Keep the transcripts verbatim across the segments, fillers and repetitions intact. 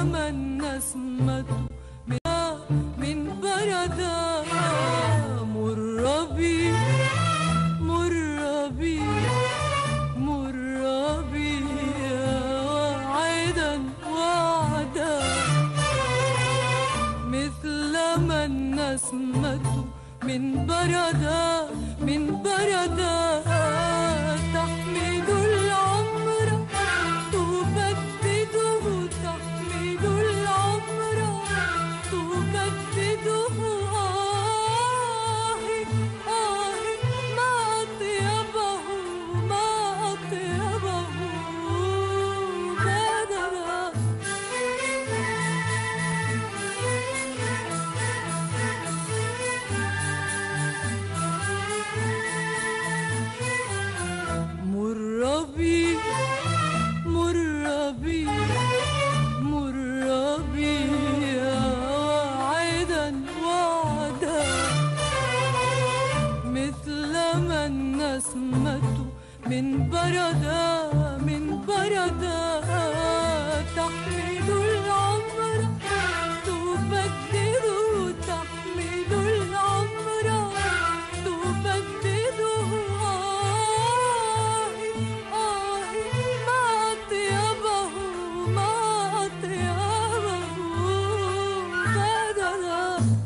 مثلما النسمة من بردها مر بي مر بي مر بي واعدا وعدا مثلما النسمة من بردها من بردها تحمد العمر تبدده تحمد العمر تبدده آه آه ما أطيبه ما أطيبه بدلا مر بي مر بي مر بي واعدا وعدا مثلما النسمة من بردا من بردا تحمد العمر تبدده تحمد العمر تبدده آه آه ما أطيبه ما أطيبه بدلا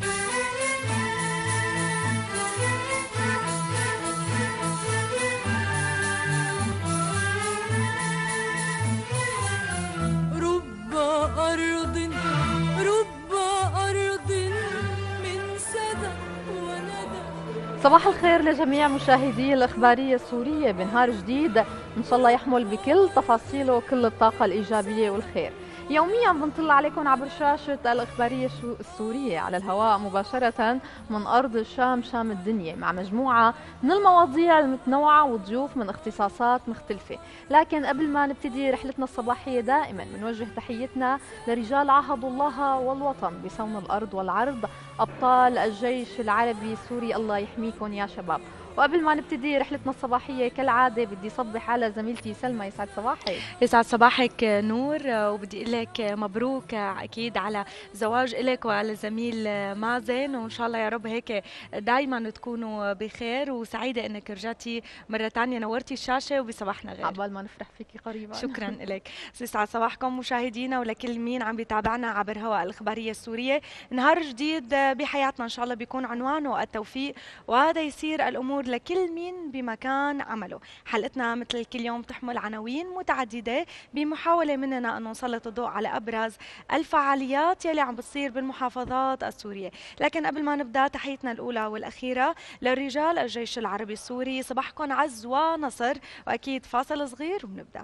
رب أرض رب أرض من سدى وندى. صباح الخير لجميع مشاهدي الإخبارية السورية بنهار جديد إن شاء الله يحمل بكل تفاصيله كل الطاقة الإيجابية والخير. يوميا بنطلع عليكم عبر شاشة الإخبارية السورية على الهواء مباشرة من أرض الشام شام الدنيا مع مجموعة من المواضيع المتنوعة وضيوف من اختصاصات مختلفة. لكن قبل ما نبتدي رحلتنا الصباحية دائما بنوجه تحيتنا لرجال عهدوا الله والوطن بصون الأرض والعرض أبطال الجيش العربي السوري الله يحميكم يا شباب. وقبل ما نبتدي رحلتنا الصباحية كالعادة بدي صبح على زميلتي سلمى. يسعد صباحك. يسعد صباحك نور، وبدي اقول لك مبروك اكيد على زواج لك وعلى زميل مازن، وان شاء الله يا رب هيك دائما تكونوا بخير، وسعيده انك رجعتي مره ثانيه نورتي الشاشه وبصباحنا غير. عقبال ما نفرح فيكي قريبا. شكرا لك. يسعد صباحكم مشاهدينا ولكل مين عم بيتابعنا عبر هواء الاخباريه السوريه. نهار جديد بحياتنا ان شاء الله بيكون عنوانه التوفيق، وهذا يصير الامور لكل مين بمكان عمله. حلقتنا مثل كل يوم تحمل عناوين متعدده بمحاوله مننا انه نسلط الضوء على ابرز الفعاليات يلي عم بتصير بالمحافظات السوريه. لكن قبل ما نبدا تحيتنا الاولى والاخيره للرجال الجيش العربي السوري، صباحكم عز ونصر، واكيد فاصل صغير وبنبدا.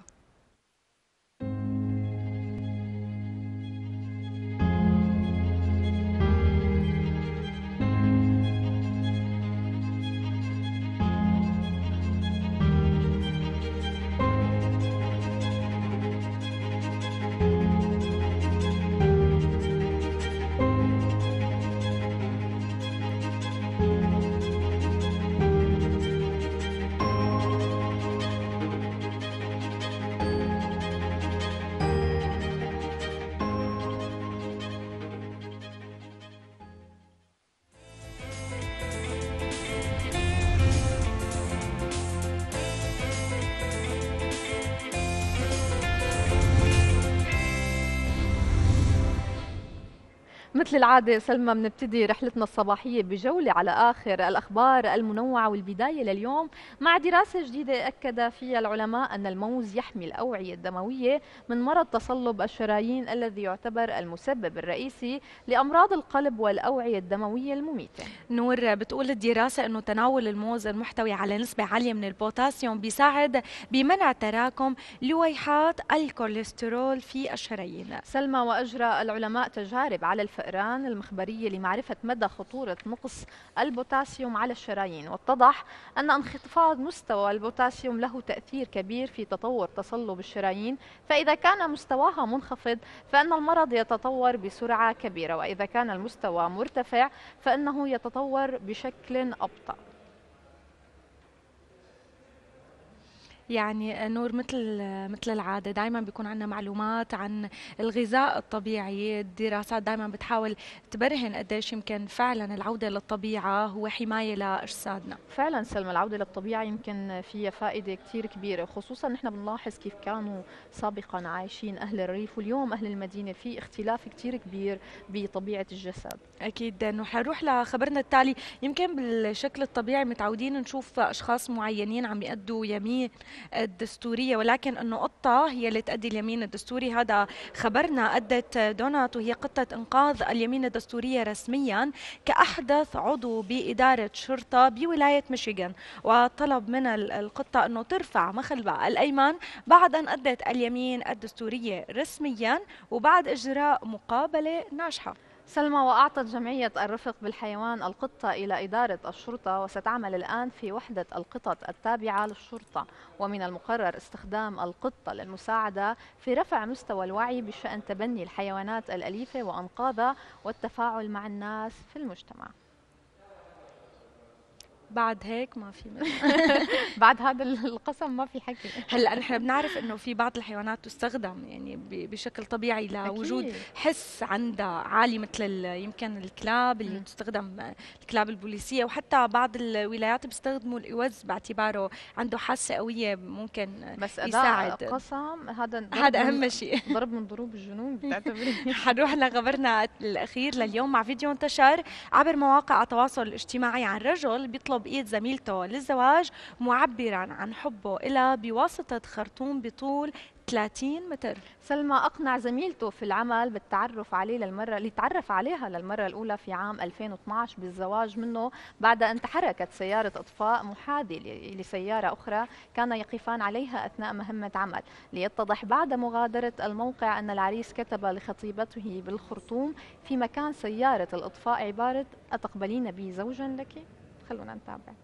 مثل العادة سلمى بنبتدي رحلتنا الصباحية بجولة على آخر الأخبار المنوعة، والبداية لليوم مع دراسة جديدة أكد فيها العلماء أن الموز يحمي الأوعية الدموية من مرض تصلب الشرايين الذي يعتبر المسبب الرئيسي لأمراض القلب والأوعية الدموية المميتة. نور، بتقول الدراسة أنه تناول الموز المحتوي على نسبة عالية من البوتاسيوم بيساعد بمنع تراكم لويحات الكوليسترول في الشرايين. سلمى، وأجرى العلماء تجارب على الفئران المخبرية لمعرفة مدى خطورة نقص البوتاسيوم على الشرايين، واتضح أن انخفاض مستوى البوتاسيوم له تأثير كبير في تطور تصلب الشرايين، فإذا كان مستواها منخفض فإن المرض يتطور بسرعة كبيرة، وإذا كان المستوى مرتفع فإنه يتطور بشكل أبطأ. يعني نور، مثل مثل العادة دائما بيكون عندنا معلومات عن الغذاء الطبيعي. الدراسات دائما بتحاول تبرهن قديش يمكن فعلا العودة للطبيعة هو حماية لأجسادنا. فعلا سلمى، العودة للطبيعة يمكن فيها فائدة كتير كبيرة، خصوصا نحن بنلاحظ كيف كانوا سابقا عايشين أهل الريف واليوم أهل المدينة، في اختلاف كتير كبير بطبيعة الجسد. أكيد. إنه حنروح لخبرنا التالي. يمكن بالشكل الطبيعي متعودين نشوف أشخاص معينين عم يأدوا يمين الدستورية، ولكن أنه قطة هي اللي تأدي اليمين الدستوري. هذا خبرنا. أدت دونات وهي قطة إنقاذ اليمين الدستورية رسميا كأحدث عضو بإدارة شرطة بولاية ميشيغان، وطلب من القطة أنه ترفع مخلبها الأيمن بعد أن أدت اليمين الدستورية رسميا وبعد إجراء مقابلة ناجحة. سلمى، وأعطت جمعية الرفق بالحيوان القطة إلى إدارة الشرطة، وستعمل الآن في وحدة القطط التابعة للشرطة، ومن المقرر استخدام القطة للمساعدة في رفع مستوى الوعي بشأن تبني الحيوانات الأليفة وأنقاذها والتفاعل مع الناس في المجتمع. بعد هيك ما في بعد هذا القسم ما في حكي. هلا نحن بنعرف انه في بعض الحيوانات تستخدم يعني بشكل طبيعي لوجود أكيد. حس عندها عالي، مثل يمكن الكلاب اللي م. تستخدم، الكلاب البوليسيه، وحتى بعض الولايات بيستخدموا الاوز باعتباره عنده حاسه قويه ممكن بس يساعد. قسم هذا هذا اهم شيء، ضرب من ضروب الجنون بتعتبري. حنروح لخبرنا الاخير لليوم مع فيديو انتشر عبر مواقع التواصل الاجتماعي عن رجل بيطلب بإيد زميلته للزواج معبرا عن حبه إلها بواسطة خرطوم بطول ثلاثين متر. سلمى أقنع زميلته في العمل بالتعرف عليه للمرة اللي تعرف عليها للمرة الأولى في عام ألفين واثنعش بالزواج منه بعد أن تحركت سيارة إطفاء محاذي لسيارة أخرى كان يقفان عليها أثناء مهمة عمل، ليتضح بعد مغادرة الموقع أن العريس كتب لخطيبته بالخرطوم في مكان سيارة الإطفاء عبارة: أتقبلين بي زوجا لك؟ خلونا نتابع.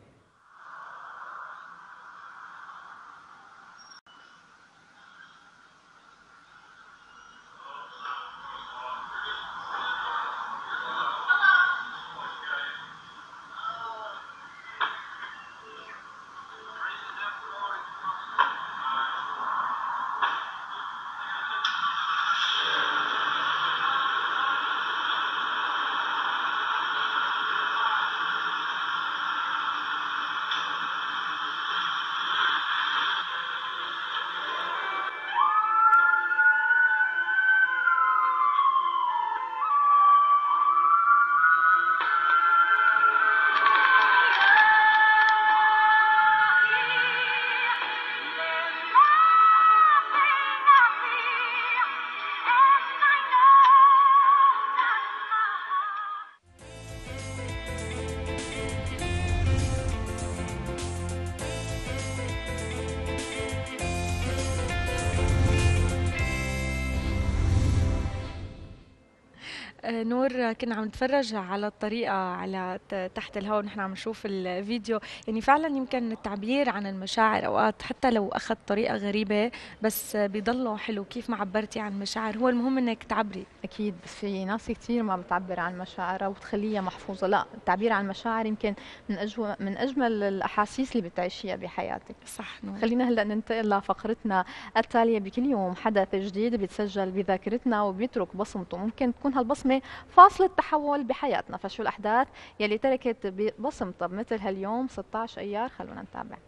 نور، كنا عم نتفرج على الطريقة على تحت الهواء ونحن عم نشوف الفيديو، يعني فعلا يمكن التعبير عن المشاعر أوقات حتى لو أخذ طريقة غريبة بس بيضله حلو. كيف ما عبرتي عن مشاعر هو المهم إنك تعبري. أكيد، بس في ناس كثير ما بتعبر عن مشاعرها وبتخليها محفوظة. لا، التعبير عن المشاعر يمكن من أجو من أجمل الأحاسيس اللي بتعيشيها بحياتك. صح نور. خلينا هلا ننتقل لفقرتنا التالية. بكل يوم حدث جديد بيتسجل بذاكرتنا وبيترك بصمته، ممكن تكون هالبصمة فاصلة تحول بحياتنا. فشو الأحداث يلي تركت بصمتها بمثل هاليوم ستة عشر أيار؟ خلونا نتابع.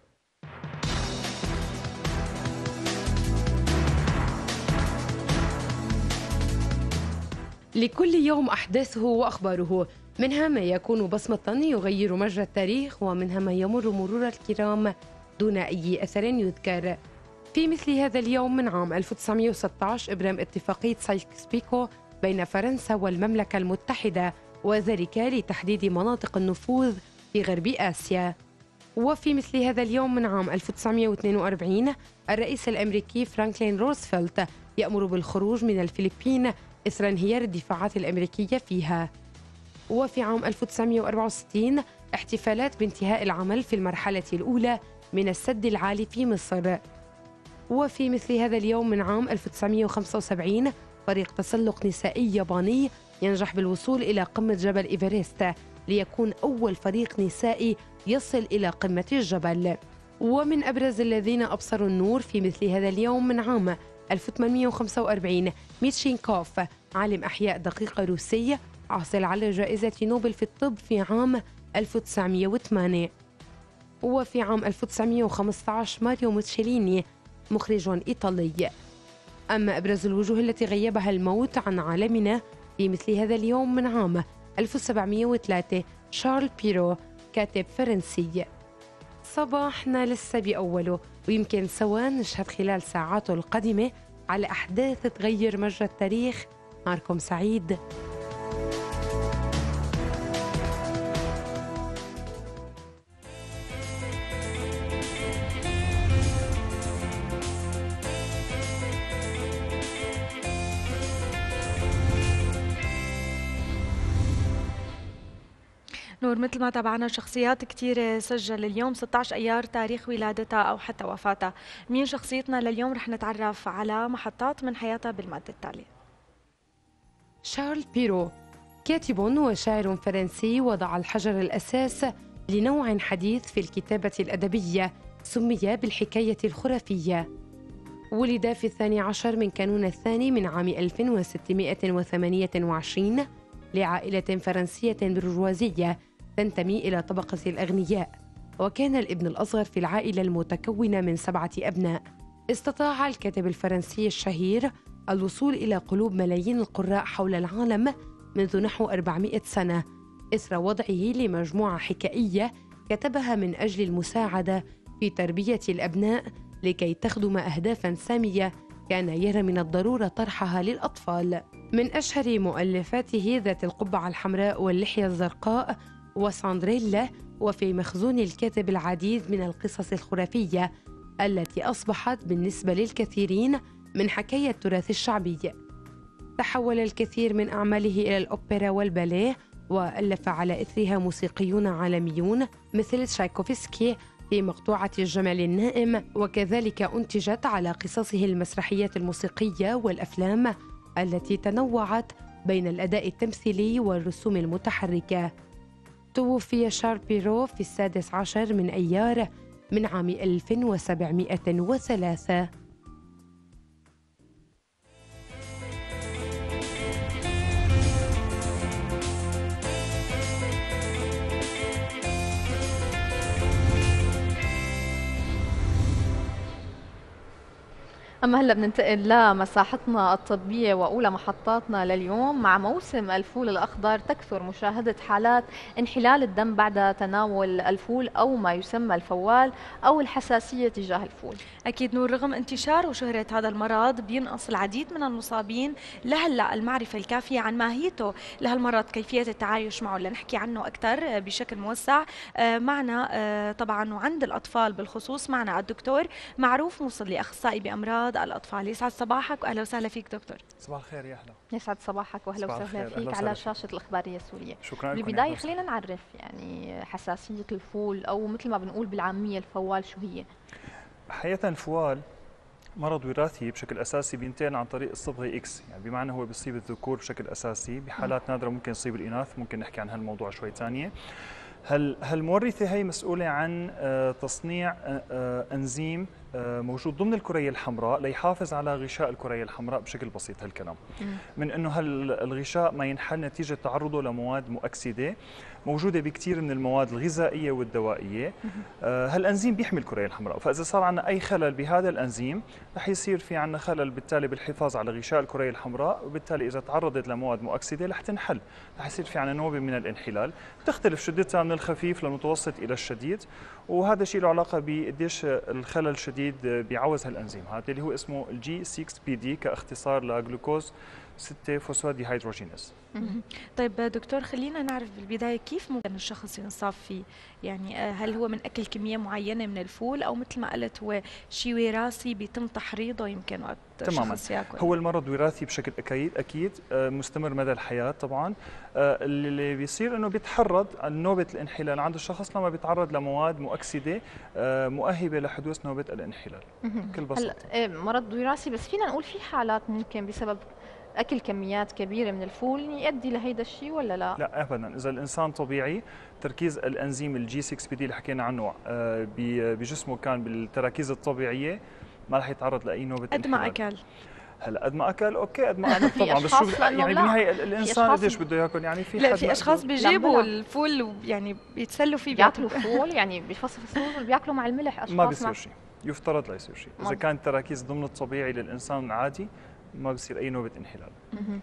لكل يوم أحداثه وأخباره، منها ما يكون بصمة يغير مجرى التاريخ، ومنها ما يمر مرور الكرام دون أي أثر يذكر. في مثل هذا اليوم من عام ألف وتسعمئة وستة عشر إبرام اتفاقية سايكس-بيكو بين فرنسا والمملكة المتحدة، وذلك لتحديد مناطق النفوذ في غرب آسيا. وفي مثل هذا اليوم من عام ألف وتسعمئة واثنين وأربعين الرئيس الأمريكي فرانكلين روزفلت يأمر بالخروج من الفلبين إثر انهيار الدفاعات الأمريكية فيها. وفي عام ألف وتسعمئة وأربعة وستين احتفالات بانتهاء العمل في المرحلة الأولى من السد العالي في مصر. وفي مثل هذا اليوم من عام ألف وتسعمئة وخمسة وسبعين فريق تسلق نسائي ياباني ينجح بالوصول إلى قمة جبل إيفرست، ليكون أول فريق نسائي يصل إلى قمة الجبل. ومن أبرز الذين أبصروا النور في مثل هذا اليوم من عام ألف وثمانمئة وخمسة وأربعين ميتشينكوف، عالم أحياء دقيقة روسي حاصل على جائزة نوبل في الطب في عام ألف وتسعمئة وثمانية. وفي عام ألف وتسعمئة وخمسة عشر ماريو موتشيليني، مخرج إيطالي. أما أبرز الوجوه التي غيبها الموت عن عالمنا في مثل هذا اليوم من عام ألف وسبعمئة وثلاثة شارل بيرو، كاتب فرنسي. صباحنا لسه بأوله، ويمكن سوا نشهد خلال ساعاته القادمة على أحداث تغير مجرى التاريخ. نهاركم سعيد. نور، مثل ما تابعنا شخصيات كثيرة سجل اليوم ستة عشر أيار تاريخ ولادتها أو حتى وفاتها. مين شخصيتنا لليوم؟ رح نتعرف على محطات من حياتها بالمادة التالية. شارل بيرو، كاتب وشاعر فرنسي، وضع الحجر الأساس لنوع حديث في الكتابة الأدبية سمي بالحكاية الخرافية. ولد في الثاني عشر من كانون الثاني من عام ألف وستمئة وثمانية وعشرين لعائلة فرنسية برجوازية تنتمي إلى طبقة الأغنياء، وكان الابن الأصغر في العائلة المتكونة من سبعة أبناء. استطاع الكاتب الفرنسي الشهير الوصول إلى قلوب ملايين القراء حول العالم منذ نحو أربعمئة سنة إثر وضعه لمجموعة حكائية كتبها من أجل المساعدة في تربية الأبناء لكي تخدم أهدافاً سامية كان يرى من الضرورة طرحها للأطفال. من أشهر مؤلفاته ذات القبعة الحمراء واللحية الزرقاء وساندريلا، وفي مخزون الكاتب العديد من القصص الخرافية التي أصبحت بالنسبة للكثيرين من حكاية التراث الشعبي. تحول الكثير من أعماله إلى الأوبرا والباليه، وألف على إثرها موسيقيون عالميون مثل تشايكوفسكي في مقطوعة الجمل النائم، وكذلك أنتجت على قصصه المسرحيات الموسيقية والأفلام التي تنوعت بين الأداء التمثيلي والرسوم المتحركة. توفي شارل بيرو في السادس عشر من أيار من عام ألف وسبعمئة وثلاثة. أما هلا بننتقل لمساحتنا الطبية وأولى محطاتنا لليوم. مع موسم الفول الأخضر تكثر مشاهدة حالات انحلال الدم بعد تناول الفول أو ما يسمى الفوال أو الحساسية تجاه الفول. أكيد نور، رغم انتشار وشهرة هذا المرض بينقص العديد من المصابين لهلا المعرفة الكافية عن ماهيته لهالمرض، كيفية التعايش معه. لنحكي عنه أكثر بشكل موسع معنا طبعا وعند الأطفال بالخصوص معنا الدكتور معروف موصلي، أخصائي بأمراض الأطفال. يسعد صباحك وأهلا وسهلا فيك دكتور. صباح الخير يا أهلا. يسعد صباحك وأهلا وسهلا فيك على شاشة الإخبارية السورية. شكرا لكم. بالبداية خلينا نعرف يعني حساسية الفول أو مثل ما بنقول بالعامية الفوال شو هي؟ حقيقة الفوال مرض وراثي بشكل أساسي بينتقل عن طريق الصبغة إكس، يعني بمعنى هو بيصيب الذكور بشكل أساسي، بحالات نادرة ممكن يصيب الإناث، ممكن نحكي عن هالموضوع شوي ثانية. هل هالمورثة هي مسؤولة عن تصنيع أنزيم موجود ضمن الكرية الحمراء ليحافظ على غشاء الكرية الحمراء بشكل بسيط هالكلام، من انه هالغشاء ما ينحل نتيجة تعرضه لمواد مؤكسدة موجودة بكثير من المواد الغذائية والدوائية. هالأنزيم بيحمي الكرية الحمراء، فإذا صار عندنا أي خلل بهذا الأنزيم رح يصير في عندنا خلل بالتالي بالحفاظ على غشاء الكرية الحمراء، وبالتالي إذا تعرضت لمواد مؤكسدة رح تنحل، رح يصير في عندنا نوبة من الانحلال تختلف شدتها من الخفيف للمتوسط إلى الشديد، وهذا شيء له علاقة بقديش الخلل الشديد بيعوز هالانزيم هذا اللي هو اسمه الجي ستة بي دي كاختصار لجلوكوز ستة فوسفات ديهيدروجينيز. طيب دكتور، خلينا نعرف بالبداية كيف ممكن الشخص ينصاب فيه؟ يعني هل هو من أكل كمية معينة من الفول أو مثل ما قلت هو شيء وراثي بيتم تحريضه يمكن وقت تماما الشخص ياكل؟ هو المرض وراثي بشكل أكيد أكيد مستمر مدى الحياة طبعا. اللي بيصير إنه بيتحرض نوبة الانحلال عند الشخص لما بيتعرض لمواد مؤكسدة مؤهبة لحدوث نوبة الانحلال بكل بساطة. هلا مرض وراثي، بس فينا نقول في حالات ممكن بسبب اكل كميات كبيره من الفول يؤدي لهيدا الشيء ولا لا؟ لا ابدا، اذا الانسان طبيعي تركيز الانزيم الجي ستة بي دي اللي حكينا عنه آه، بجسمه كان بالتراكيز الطبيعيه ما رح يتعرض لاي نوبه قد ما انحلال. اكل. هلا قد ما اكل اوكي قد ما عمل طبعا، بس شو يعني لا. بالنهايه الانسان أشخاص- قديش بده ياكل يعني في لا حد في اشخاص مقدور. بيجيبوا بلا. الفول ويعني بيتسلوا فيه بياكلوا فول يعني بفصل الفول بياكلوا مع الملح اشخاص ما بيصير شيء، يفترض لا يصير شيء، اذا ما- كان التراكيز ضمن الطبيعي للانسان العادي ما بصير اي نوبه انحلال. مهم.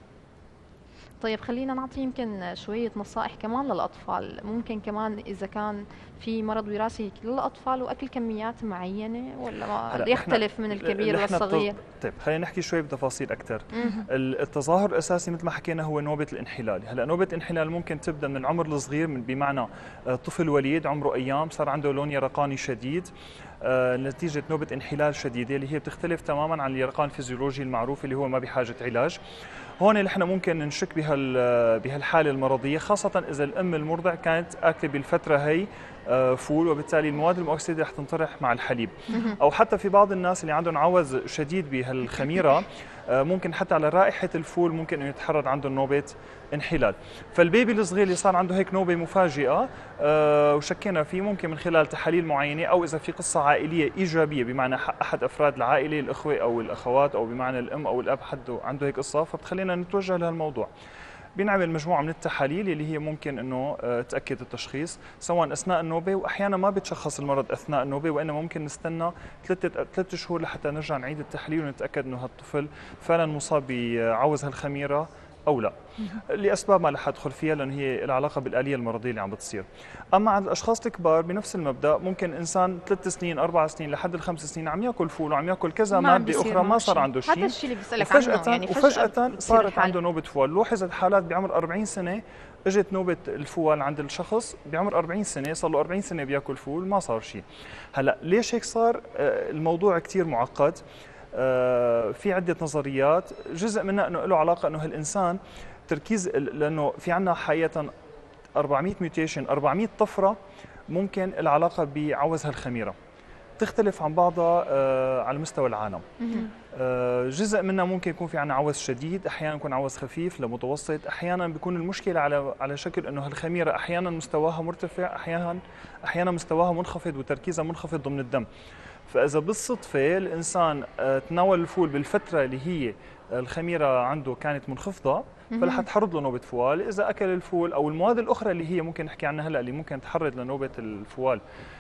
طيب خلينا نعطي يمكن شوية نصائح كمان للأطفال، ممكن كمان إذا كان في مرض وراثي للأطفال وأكل كميات معينة ولا ما هلا يختلف من الكبير نحن والصغير؟ الت- طيب خلينا نحكي شوي بتفاصيل أكثر. مهم. التظاهر الأساسي مثل ما حكينا هو نوبة الانحلال، هلا نوبة الانحلال ممكن تبدأ من العمر الصغير، من بمعنى آه، طفل وليد عمره أيام صار عنده لون يرقاني شديد آه، نتيجة نوبة انحلال شديدة اللي هي بتختلف تماما عن اليرقان الفيزيولوجي المعروف اللي هو ما بحاجة علاج. هون نحن ممكن نشك بهال بهالحالة المرضية، خاصة إذا الأم المرضع كانت آكلة بالفترة هي آه، فول، وبالتالي المواد المؤكسدة رح تنطرح مع الحليب. أو حتى في بعض الناس اللي عندهم عوز شديد بهالخميرة آه، ممكن حتى على رائحة الفول ممكن أنه يتحرر عندهم نوبة انحلال. فالبيبي الصغير اللي صار عنده هيك نوبة مفاجئة آه، وشكينا فيه ممكن من خلال تحاليل معينة، أو إذا في قصة عائلية إيجابية بمعنى أحد أفراد العائلة الأخوة أو الأخوات أو بمعنى الأم أو الأب حده عنده هيك قصة، فبتخلينا نتوجه لهالموضوع. بنعمل مجموعة من التحاليل اللي هي ممكن انه آه، تأكد التشخيص سواء اثناء النوبة، واحيانا ما بتشخص المرض اثناء النوبة، وانما ممكن نستنى ثلاثة ثلاث شهور لحتى نرجع نعيد التحليل ونتأكد انه هالطفل فعلا مصاب بعوز هالخميرة او لا، لاسباب ما رح ادخل فيها لان هي لها علاقه بالاليه المرضيه اللي عم بتصير. اما عند الاشخاص الكبار بنفس المبدا، ممكن انسان ثلاث سنين اربع سنين لحد الخمس سنين عم ياكل فول وعم ياكل كذا ما عم ماده بيصير اخرى ما معه صار شيء. عنده هذا شيء، الشيء اللي بسألك عنه وفجاه يعني وفجاه بتصير صارت الحالة. عنده نوبه فوال. لوحظت حالات بعمر أربعين سنه اجت نوبه الفوال عند الشخص بعمر أربعين سنه، صار له أربعين سنه بياكل فول ما صار شيء. هلا ليش هيك صار؟ آه، الموضوع كثير معقد. آه، في عده نظريات، جزء منها انه له علاقه انه هالانسان تركيز، لانه في عندنا حقيقه أربعمئة ميوتيشن أربعمئة طفره ممكن العلاقه بعوز هالخميره، تختلف عن بعضها آه، على مستوى العالم. مهم. آه، جزء منها ممكن يكون في عنا عوز شديد، احيانا يكون عوز خفيف لمتوسط، احيانا بيكون المشكله على على شكل انه هالخميره احيانا مستواها مرتفع، احيانا احيانا مستواها منخفض وتركيزها منخفض ضمن الدم. فاذا بالصدفه الانسان آه، تناول الفول بالفتره اللي هي الخميره عنده كانت منخفضه، فرح تحرض له نوبه فوال. اذا اكل الفول او المواد الاخرى اللي هي ممكن نحكي عنها هلا اللي ممكن تحرض لنوبه الفوال،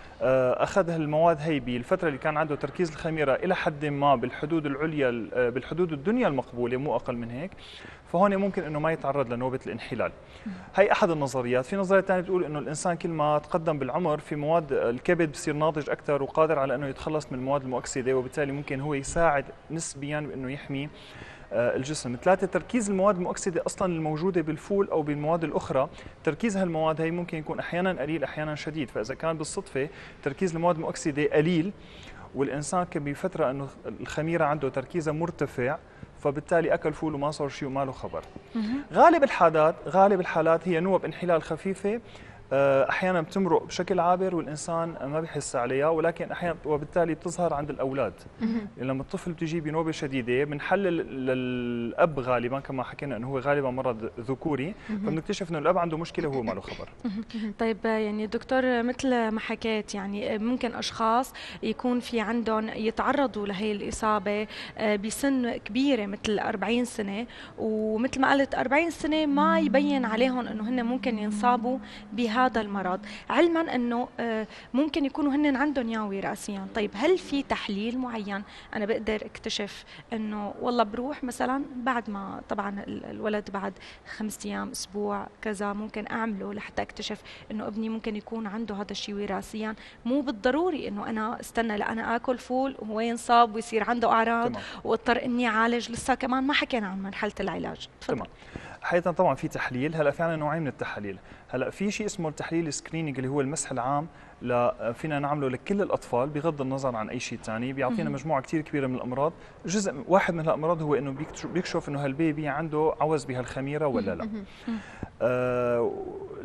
اخذ هالمواد هي بالفتره اللي كان عنده تركيز الخميره الى حد ما بالحدود العليا بالحدود الدنيا المقبوله مو اقل من هيك، فهون ممكن انه ما يتعرض لنوبه الانحلال. هي احد النظريات. في نظريه ثانيه بتقول انه الانسان كل ما تقدم بالعمر في مواد الكبد بصير ناضج اكثر وقادر على انه يتخلص من المواد المؤكسده، وبالتالي ممكن هو يساعد نسبيا بانه يحمي الجسم. ثلاثة، تركيز المواد المؤكسدة أصلا الموجودة بالفول أو بالمواد الأخرى، تركيز هالمواد هي ممكن يكون أحيانا قليل أحيانا شديد. فإذا كان بالصدفة تركيز المواد المؤكسدة قليل والإنسان كان بفترة أنه الخميرة عنده تركيزها مرتفع، فبالتالي أكل فول وما صار شيء وما له خبر. غالب الحالات غالب الحالات هي نوب انحلال خفيفة، احيانا بتمرق بشكل عابر والانسان ما بيحس عليها، ولكن احيانا وبالتالي بتظهر عند الاولاد. لما الطفل بتجي بنوبه شديده بنحلل للاب غالبا كما حكينا انه هو غالبا مرض ذكوري، فبنكتشف انه الاب عنده مشكله وهو ما له خبر. طيب يعني دكتور مثل ما حكيت يعني ممكن اشخاص يكون في عندهم يتعرضوا لهي الاصابه بسن كبيره مثل أربعين سنه، ومثل ما قلت أربعين سنه ما يبين عليهم انه هن ممكن ينصابوا بهذا المرض، علما انه ممكن يكونوا هن عندهم اياه وراثيا. طيب هل في تحليل معين انا بقدر اكتشف انه والله بروح مثلا بعد ما طبعا الولد بعد خمس ايام اسبوع كذا ممكن اعمله لحتى اكتشف انه ابني ممكن يكون عنده هذا الشيء وراثيا؟ مو بالضروري انه انا استنى لانا اكل فول وهو ينصاب ويصير عنده اعراض تمام. واضطر اني اعالج. لسه كمان ما حكينا عن مرحله العلاج. تفضل. تمام. حقيقة طبعا في تحليل. هلا في عندنا نوعين من التحاليل. هلا في شيء اسمه التحليل السكرينينج اللي هو المسح العام، لا فينا نعمله لكل الاطفال بغض النظر عن اي شيء ثاني، بيعطينا مجموعه كثير كبيره من الامراض. جزء واحد من الامراض هو انه بيكشف انه هالبيبي عنده عوز بهالخميره ولا لا. آه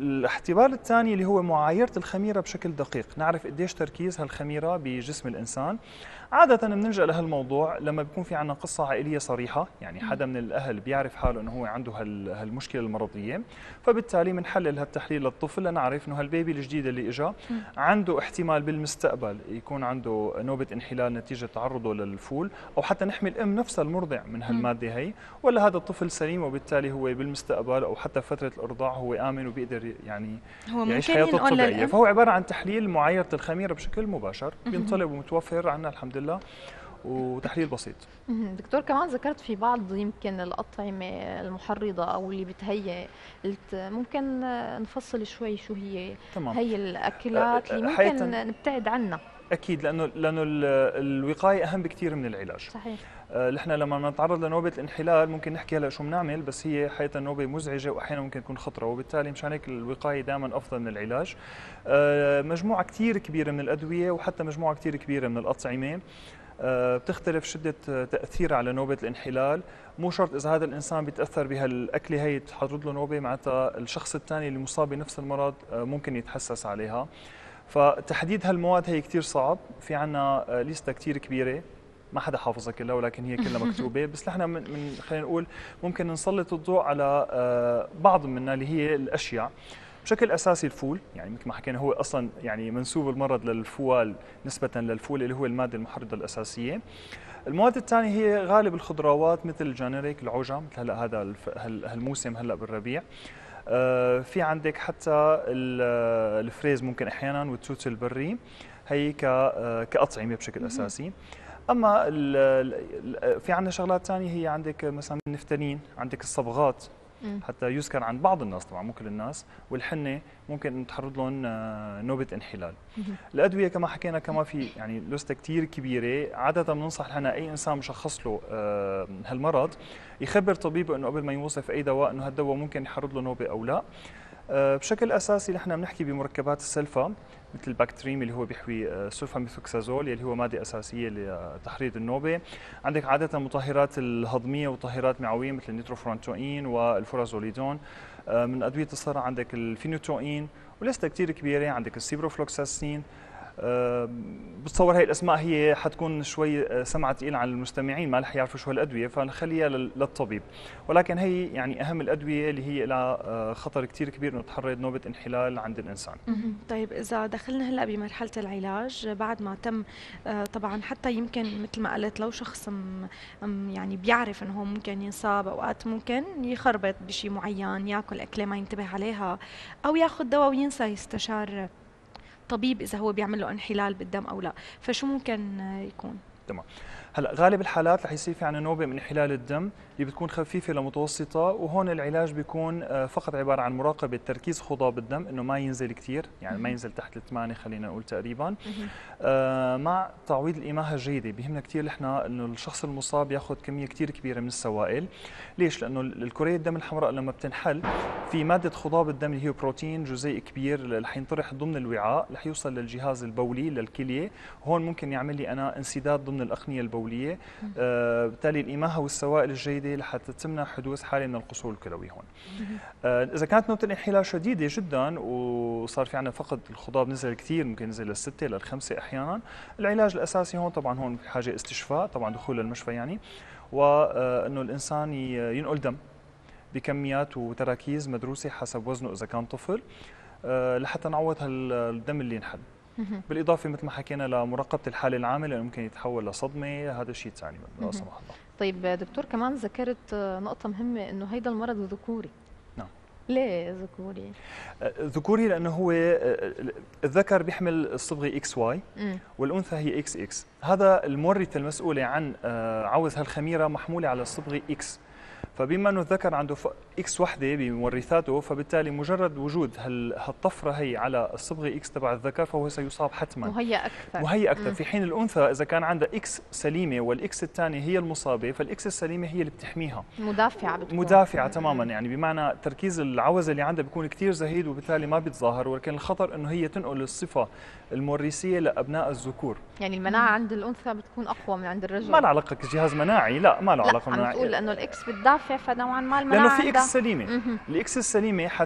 الاختبار الثاني اللي هو معايرة الخميرة بشكل دقيق، نعرف قديش تركيز هالخميرة بجسم الإنسان. عادة بنلجأ لهالموضوع لما بيكون في عنا قصة عائلية صريحة، يعني حدا من الأهل بيعرف حاله أنه هو عنده هالمشكلة المرضية، فبالتالي بنحلل هالتحليل للطفل لنعرف أنه هالبيبي الجديد اللي إجا عنده احتمال بالمستقبل يكون عنده نوبة انحلال نتيجة تعرضه للفول، أو حتى نحمي الأم نفسها المرضع من هالمادة هي، ولا هذا الطفل سليم وبالتالي هو بالمستقبل أو حتى فترة الإرضاع هو آمن وبيقدر يعني هو يعيش ممكن حياته ينقل الطبيعية. للأم؟ فهو عبارة عن تحليل معايرة الخميرة بشكل مباشر بينطلب ومتوفر عنا الحمد لله، وتحليل بسيط. دكتور كمان ذكرت في بعض يمكن الأطعمة المحرضة أو اللي بتهيئ، قلت ممكن نفصل شوي شو هي تمام. هي الأكلات اللي ممكن نبتعد عنها؟ أكيد، لأنه لأنه الوقاية أهم بكثير من العلاج. صحيح. نحن لما نتعرض لنوبة الانحلال ممكن نحكي هلا شو بنعمل، بس هي حقيقة نوبة مزعجة وأحيانا ممكن تكون خطرة، وبالتالي مشان هيك الوقاية دائما أفضل من العلاج. مجموعة كثير كبيرة من الأدوية وحتى مجموعة كثير كبيرة من الأطعمة بتختلف شدة تأثيرها على نوبة الانحلال. مو شرط إذا هذا الإنسان بيتأثر بهالأكلة هي تحضر له نوبة، معناتها الشخص الثاني اللي مصاب بنفس المرض ممكن يتحسس عليها. فتحديد هالمواد هي كثير صعب، في عنا ليستة كثير كبيرة ما حدا حافظها كلها ولكن هي كلها مكتوبة، بس نحن من, من خلينا نقول ممكن نسلط الضوء على بعض منها اللي هي الأشياء. بشكل اساسي الفول، يعني مثل ما حكينا هو اصلا يعني منسوب المرض للفوال نسبه للفول اللي هو الماده المحرضه الاساسيه. المواد الثانيه هي غالب الخضروات مثل الجانيريك، العوجة، مثل هلا هذا هالموسم هلا بالربيع. آه في عندك حتى الفريز ممكن احيانا، والتوت البري، هي كاطعمه بشكل اساسي. اما ال ال في عندنا شغلات ثانيه، هي عندك مثلا النفتالين، عندك الصبغات حتى يذكر عن بعض الناس طبعا مو كل الناس، والحنه ممكن نتعرض لهم نوبه انحلال. الادويه كما حكينا كمان في يعني لسته كثير كبيره، عاده بننصح لنا اي انسان مشخص له هالمرض يخبر طبيبه انه قبل ما يوصف اي دواء انه هالدواء ممكن يحرض له نوبه او لا. بشكل اساسي نحن بنحكي بمركبات السلفا مثل الباكتريم اللي هو بيحوي سلفا ميثوكسازول اللي هو ماده اساسيه لتحريض النوبه. عندك عاده مطهرات الهضميه ومطهرات معويه مثل النيتروفورانتوين والفورازوليدون. من ادويه الصرع عندك الفينوتوين، ولسته كثير كبيره، عندك السيبروفلوكساسين. بتصور هي الاسماء هي حتكون شوي سمعه ثقيله على المستمعين، ما رح يعرفوا شو هالادويه، فنخليها للطبيب. ولكن هي يعني اهم الادويه اللي هي لها خطر كثير كبير انه تحرض نوبه انحلال عند الانسان. طيب اذا دخلنا هلا بمرحله العلاج بعد ما تم طبعا، حتى يمكن مثل ما قلت لو شخص يعني بيعرف انه هو ممكن ينصاب، اوقات ممكن يخربط بشيء معين، ياكل اكله ما ينتبه عليها، او ياخذ دواء وينسى يستشار طبيب اذا هو بيعمل له انحلال بالدم او لا، فشو ممكن يكون؟ تمام. هلا غالب الحالات رح يصير في عنا نوبه من انحلال الدم اللي بتكون خفيفه لمتوسطه، وهون العلاج بيكون فقط عباره عن مراقبه تركيز خضاب الدم انه ما ينزل كثير، يعني ما ينزل تحت الثمانيه خلينا نقول تقريبا، آه مع تعويض الاماهه الجيده. بيهمنا كثير نحن انه الشخص المصاب ياخذ كميه كثير كبيره من السوائل. ليش؟ لانه الكريه الدم الحمراء لما بتنحل في ماده خضاب الدم اللي هي بروتين جزيء كبير رح ينطرح ضمن الوعاء، رح يوصل للجهاز البولي للكليه، هون ممكن يعمل لي انا انسداد ضمن الاقنيه البوليه. آه بالتالي الاماهه والسوائل الجيده لحتى تمنع حدوث حاله من القصور الكلوي هون. آه اذا كانت نوبه الانحلال شديده جدا وصار في عندنا فقد الخضاب نزل كثير، ممكن ينزل للسته للخمسه احيانا، العلاج الاساسي هون طبعا هون في حاجه استشفاء، طبعا دخول للمشفى يعني، وانه الانسان ينقل دم بكميات وتراكيز مدروسه حسب وزنه اذا كان طفل، آه لحتى نعوض هالدم اللي ينحل. بالاضافه مثل ما حكينا لمراقبه الحاله العامه لانه ممكن يتحول لصدمه، هذا شيء ثاني لا سمح الله. طيب دكتور كمان ذكرت نقطه مهمه انه هيدا المرض ذكوري. نعم. ليه ذكوري؟ ذكوري لانه هو الذكر بيحمل الصبغه اكس واي والانثى هي اكس اكس، هذا المورثه المسؤوله عن عوز هالخميره محموله على الصبغه اكس، فبما انه الذكر عنده اكس وحده بمورثاته، فبالتالي مجرد وجود هالطفره هي على الصبغه اكس تبع الذكر فهو سيصاب حتما، مهيئ اكثر مهيئ اكثر. في حين الانثى اذا كان عندها اكس سليمه والاكس الثانيه هي المصابه، فالاكس السليمه هي اللي بتحميها، مدافعه بتكون. مدافعه تماما، يعني بمعنى تركيز العوزه اللي عندها بيكون كثير زهيد وبالتالي ما بيتظاهر، ولكن الخطر انه هي تنقل الصفه المورثيه لابناء الذكور. يعني المناعه عند الانثى بتكون اقوى من عند الرجل. ما له علاقه جهاز مناعي، لا ما له علاقه مناعي. عم تقول لانه الاكس بتدافع ضعيفه فنوعا ما المناعه لانه في عندها. اكس سليمه، الاكس السليمه حت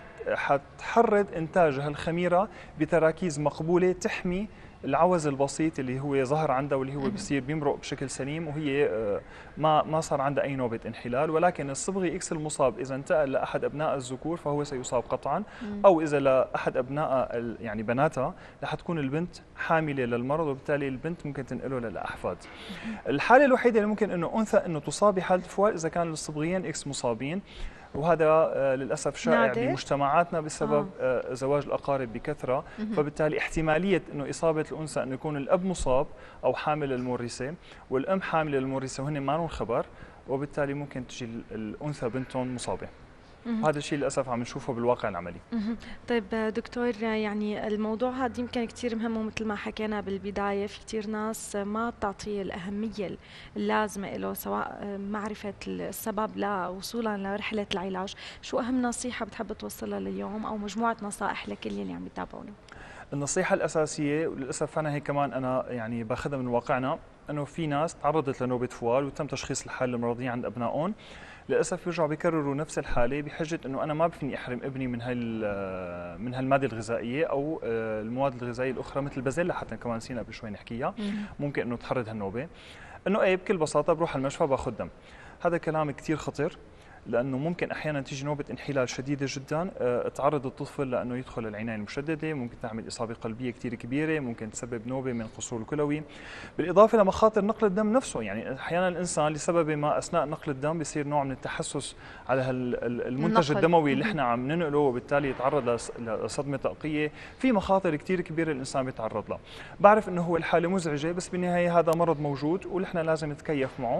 حتحرض انتاج هالخميره بتراكيز مقبوله تحمي العوز البسيط اللي هو ظهر عندها واللي هو بصير بيمرق بشكل سليم، وهي ما ما صار عندها اي نوبه انحلال. ولكن الصبغي اكس المصاب اذا انتقل لاحد ابناء الذكور فهو سيصاب قطعا، او اذا لاحد ابناء يعني بناتها رح تكون البنت حامله للمرض، وبالتالي البنت ممكن تنقله للاحفاد. الحاله الوحيده اللي ممكن انه انثى انه تصاب بحاله الفوال اذا كان الصبغيين اكس مصابين، وهذا للاسف شائع نادر. بمجتمعاتنا بسبب آه. زواج الاقارب بكثره، فبالتالي احتماليه انه اصابه الانثى انه يكون الاب مصاب او حامل المورثه والام حامله للمورثه وهن ما لهم خبر، وبالتالي ممكن تجي الانثى بنتهم مصابه. هذا الشيء للاسف عم نشوفه بالواقع العملي. طيب دكتور، يعني الموضوع هذا يمكن كثير مهم، ومثل ما حكينا بالبدايه في كثير ناس ما بتعطيه الاهميه اللازمه له، سواء معرفه السبب لوصولا لرحله العلاج. شو اهم نصيحه بتحب توصلها لليوم، او مجموعه نصائح لكل اللي عم يتابعونا؟ النصيحه الاساسيه وللاسف انا هي كمان انا يعني باخذها من واقعنا، انه في ناس تعرضت لنوبه فوال وتم تشخيص الحاله المرضيه عند ابنائهم، للاسف بيرجعوا بيكرروا نفس الحاله بحجه انه انا ما بفيني احرم ابني من هال من هالماده الغذائيه او المواد الغذائيه الاخرى مثل البازيلا، حتى كمان نسينا قبل شوي نحكيها، ممكن انه تحرض هالنوبه. انه ايه بكل بساطه بروح المشفى باخذ دم. هذا كلام كثير خطير، لانه ممكن احيانا تيجي نوبه انحلال شديده جدا، تعرض الطفل لانه يدخل العنايه المشدده، ممكن تعمل اصابه قلبيه كثير كبيره، ممكن تسبب نوبه من القصور الكلوي، بالاضافه لمخاطر نقل الدم نفسه. يعني احيانا الانسان لسبب ما اثناء نقل الدم بيصير نوع من التحسس على المنتج الدموي اللي احنا عم ننقله، وبالتالي يتعرض لصدمه طاقيه. في مخاطر كثير كبيره الانسان بيتعرض لها. بعرف انه هو الحاله مزعجه، بس بالنهايه هذا مرض موجود ونحن لازم نتكيف معه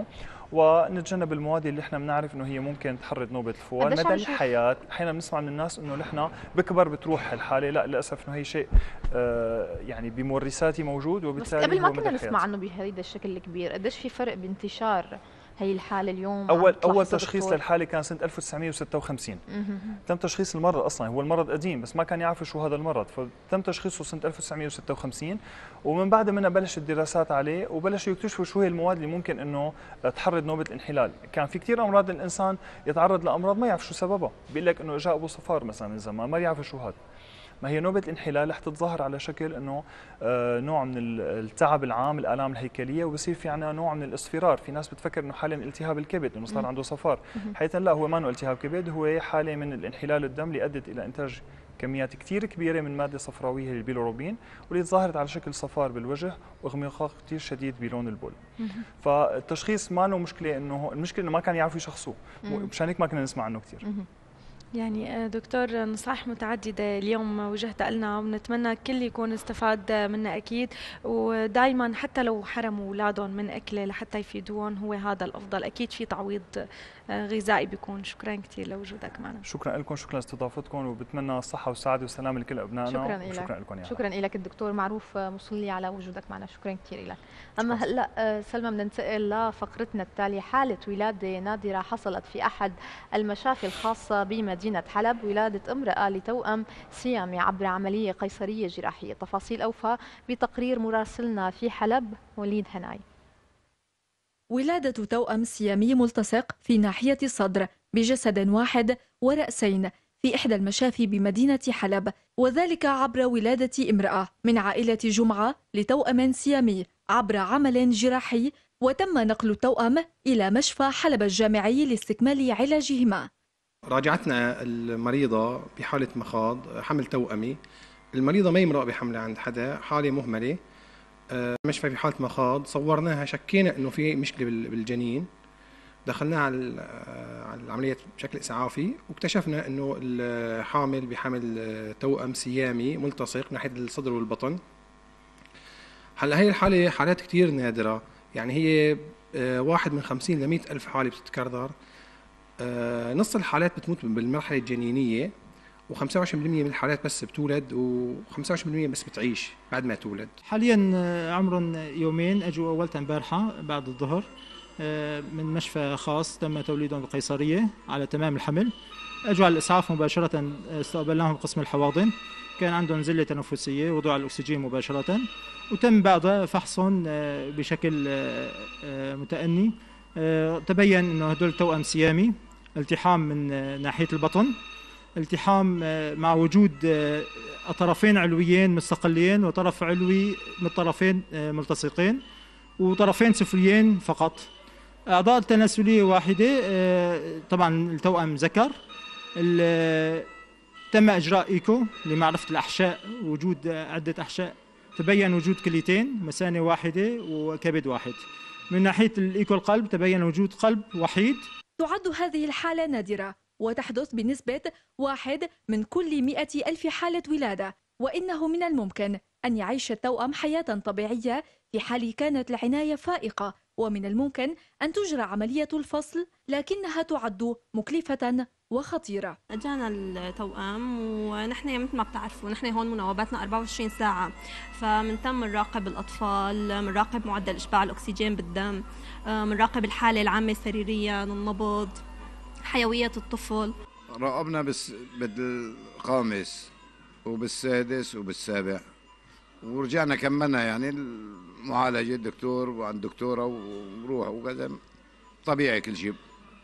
ونتجنب المواد اللي احنا بنعرف انه هي ممكن تحرض نوبه الفوال مدى الحياه. احيانا بنسمع من الناس انه نحن بكبر بتروح الحاله، لا للاسف انه هي شيء آه يعني بمورثاتي موجود، وبالتالي بس قبل ما كنا نسمع عنه بهذا الشكل الكبير، قديش في فرق بانتشار هي الحاله اليوم؟ اول اول تشخيص للحاله كان سنه ألف وتسعمئة وستة وخمسين. تم تشخيص المرض، اصلا هو المرض قديم بس ما كان يعرفوا شو هذا المرض، فتم تشخيصه سنه ألف وتسعمئة وستة وخمسين، ومن بعد منها بلشت الدراسات عليه وبلشوا يكتشفوا شو هي المواد اللي ممكن انه تحرض نوبه الانحلال. كان في كثير امراض الانسان يتعرض لامراض ما يعرف شو سببها، بيقول لك انه اجى ابو صفار مثلا من زمان ما يعرف شو هذا. ما هي نوبة الانحلال رح تتظاهر على شكل انه آه نوع من التعب العام، الالام الهيكليه، وبصير في عندنا نوع من الاصفرار. في ناس بتفكر انه حاله من التهاب الكبد، انه صار عنده صفار، حقيقه لا، هو ما انه التهاب كبد، هو حاله من الانحلال الدم اللي ادت الى انتاج كميات كثير كبيره من ماده صفراويه هي البيلوروبين، واللي تظاهرت على شكل صفار بالوجه واغمقاق كثير شديد بلون البول. فالتشخيص ما له مشكله، انه المشكله انه ما كان يعرفوا يشخصوه، مشان هيك ما كنا نسمع عنه كثير. يعني دكتور، نصائح متعددة اليوم وجهتها لنا، ونتمنى الكل يكون استفاد منها أكيد، ودائما حتى لو حرموا أولادهم من أكله لحتى يفيدوهم هو هذا الأفضل. أكيد في تعويض غذائي بيكون. شكرا كثير لوجودك معنا. شكرا لكم، شكرا لاستضافتكم، وبتمنى الصحة والسعادة والسلام لكل أبنائنا. شكرا لك. شكرا لكم. شكرا لك الدكتور معروف مصلي على وجودك معنا. شكرا كثير لك. أما هلا سلمى بننتقل لفقرتنا التالية. حالة ولادة نادرة حصلت في أحد المشافي الخاصة بمدينة حلب، ولادة امرأة لتوأم سيامي عبر عملية قيصرية جراحية. تفاصيل أوفى بتقرير مراسلنا في حلب وليد هناي. ولادة توأم سيامي ملتصق في ناحية الصدر بجسد واحد ورأسين في إحدى المشافي بمدينة حلب، وذلك عبر ولادة امرأة من عائلة جمعة لتوأم سيامي عبر عمل جراحي، وتم نقل التوأم إلى مشفى حلب الجامعي لاستكمال علاجهما. راجعتنا المريضة بحالة مخاض حمل توأمي. المريضة ما يمرق بحملة عند حدا، حالة مهملة، مشفى في حالة مخاض. صورناها، شكينا انه في مشكلة بالجنين، دخلناها على العملية بشكل اسعافي، واكتشفنا انه الحامل بحمل توأم سيامي ملتصق ناحية الصدر والبطن. هلا هي الحالة حالات كتير نادرة، يعني هي واحد من خمسين لمئة ألف حالة بتتكرر. نص الحالات بتموت بالمرحلة الجنينية، وخمسة وعشرين بالمئة من الحالات بس بتولد، وخمسة وعشرين بالمئة بس بتعيش بعد ما تولد. حاليا عمرهم يومين، اجوا اول امبارحه بعد الظهر من مشفى خاص تم توليدهم بقيصريه على تمام الحمل. اجوا على الاسعاف مباشره، استقبلناهم بقسم الحواضن، كان عندهم زله تنفسيه، وضوع على الاكسجين مباشره، وتم بعدها فحصهم بشكل متأني. تبين انه هدول توأم سيامي، التحام من ناحية البطن، التحام مع وجود طرفين علويين مستقلين وطرف علوي من الطرفين ملتصقين وطرفين سفليين فقط. أعضاء التناسلية واحدة، طبعا التوأم ذكر. تم إجراء إيكو لمعرفة الأحشاء، وجود عدة أحشاء، تبين وجود كليتين، مثانة واحدة وكبد واحد. من ناحية الإيكو القلب تبين وجود قلب وحيد. تعد هذه الحالة نادرة وتحدث بنسبة واحد من كل مئة ألف حالة ولادة، وإنه من الممكن أن يعيش التوأم حياة طبيعية في حال كانت العناية فائقة، ومن الممكن أن تجرى عملية الفصل، لكنها تعد مكلفة وخطيرة. اجانا التوأم ونحن مثل ما بتعرفوا نحن هون مناوباتنا أربعة وعشرين ساعة، فمنتم نراقب الأطفال، منراقب معدل إشباع الأكسجين بالدم، منراقب الحالة العامة السريرية، النبض، حيوية الطفل. راقبنا بس بالخامس وبالسادس وبالسابع، ورجعنا كملنا يعني المعالجة الدكتور وعند دكتورة وروح وكذا طبيعي كل شيء.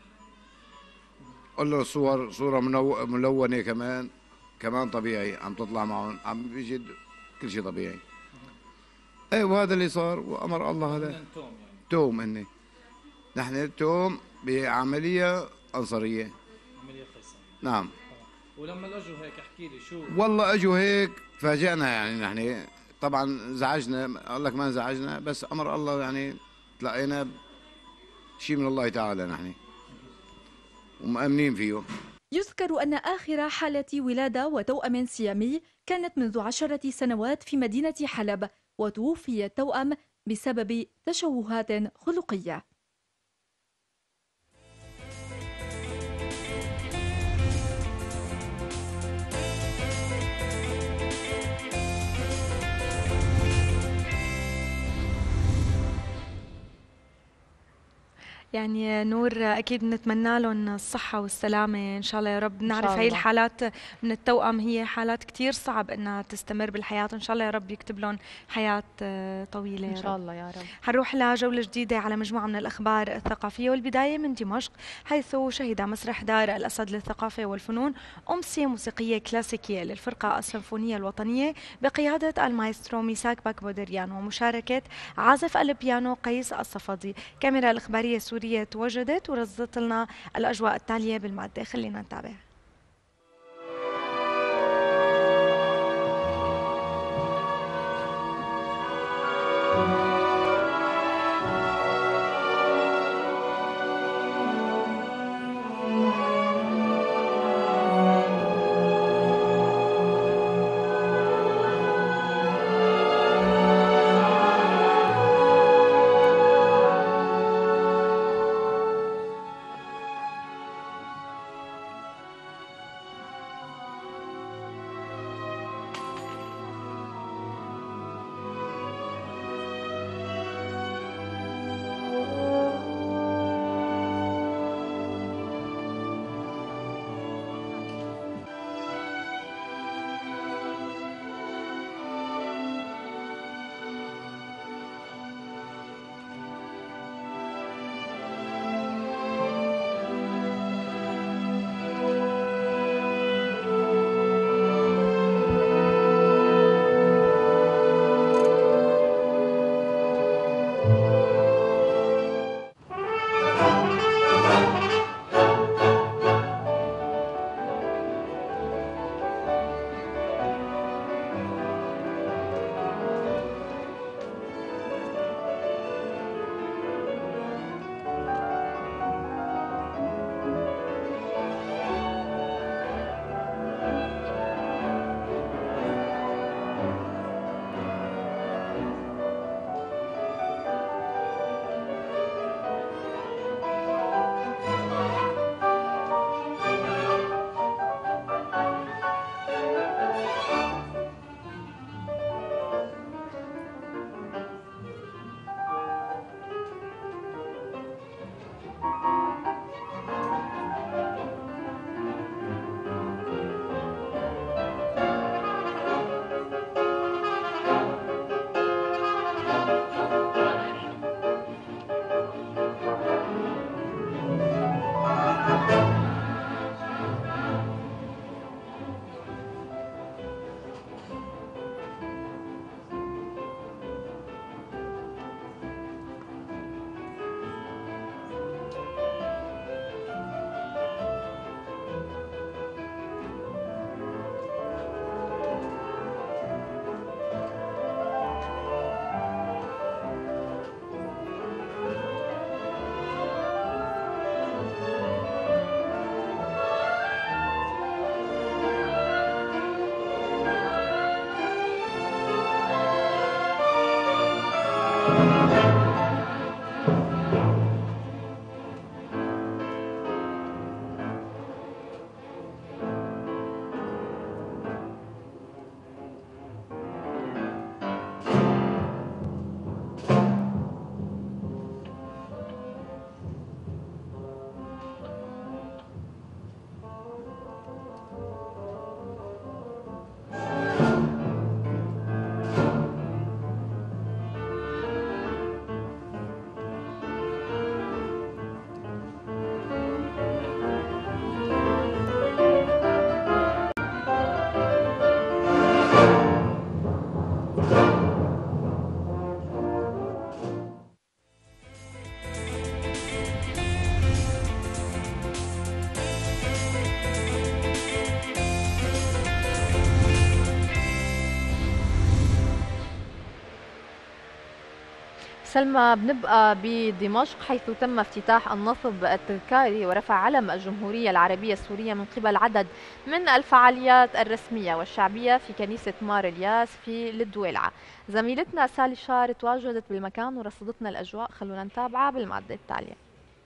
قل له صور صورة ملونة كمان كمان طبيعي عم تطلع معهم، عم بيجي كل شيء طبيعي. ايه وهذا اللي صار وأمر الله هذا. توم هني نحن توم بعملية قنصرية. عملية قيصرية. نعم. ولما اجوا هيك احكي لي شو والله اجوا هيك فاجئنا يعني نحن طبعا زعجنا، قال لك ما انزعجنا بس امر الله يعني تلاقينا شيء من الله تعالى نحن ومأمنين فيه. يذكر أن آخر حالة ولادة وتوأم سيامي كانت منذ عشرة سنوات في مدينة حلب، وتوفي التوأم بسبب تشوهات خلقية. يعني نور اكيد بنتمنى لهم الصحه والسلامه ان شاء الله يا رب. نعرف هي الحالات من التوأم هي حالات كثير صعب انها تستمر بالحياه، ان شاء الله يا رب يكتب لهم حياه طويله ان شاء الله يا رب. حنروح لجوله جديده على مجموعه من الاخبار الثقافيه، والبدايه من دمشق، حيث شهد مسرح دار الاسد للثقافه والفنون امسيه موسيقيه كلاسيكيه للفرقه السيمفونيه الوطنيه بقياده المايسترو ميساك باكبودريان ومشاركه عازف البيانو قيس الصفدي. كاميرا الاخباريه السوريه تواجدت ورصدت لنا الأجواء التالية بالمادة، خلينا نتابع. سلمى، بنبقى بدمشق حيث تم افتتاح النصب التذكاري ورفع علم الجمهورية العربية السورية من قبل عدد من الفعاليات الرسمية والشعبية في كنيسة مار الياس في الدويلعة. زميلتنا سالي شار تواجدت بالمكان ورصدتنا الأجواء، خلونا نتابعها بالمادة التالية.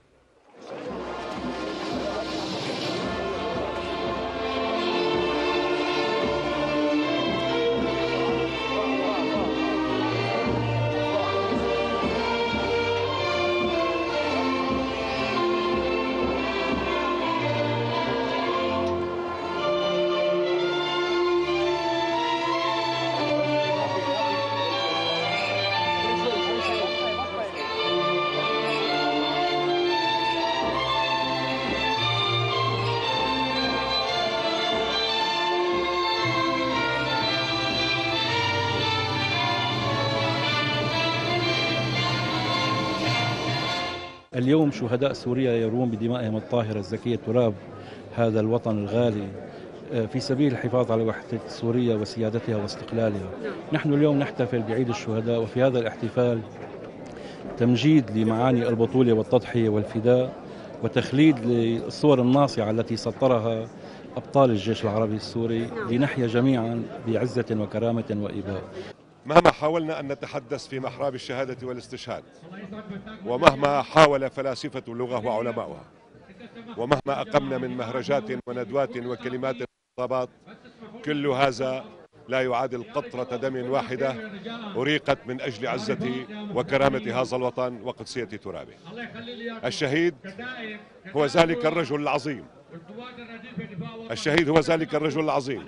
اليوم شهداء سوريا يروون بدمائهم الطاهرة الزكية تراب هذا الوطن الغالي في سبيل الحفاظ على وحدة سوريا وسيادتها واستقلالها. نحن اليوم نحتفل بعيد الشهداء، وفي هذا الاحتفال تمجيد لمعاني البطولة والتضحية والفداء، وتخليد للصور الناصعة التي سطرها أبطال الجيش العربي السوري لنحيا جميعا بعزة وكرامة وإباء. مهما حاولنا أن نتحدث في محراب الشهادة والاستشهاد، ومهما حاول فلاسفة اللغة وعلماؤها، ومهما أقمنا من مهرجات وندوات وكلمات وخطابات، كل هذا لا يعادل قطرة دم واحدة أريقت من أجل عزة وكرامة هذا الوطن وقدسية ترابه. الشهيد هو ذلك الرجل العظيم، الشهيد هو ذلك الرجل العظيم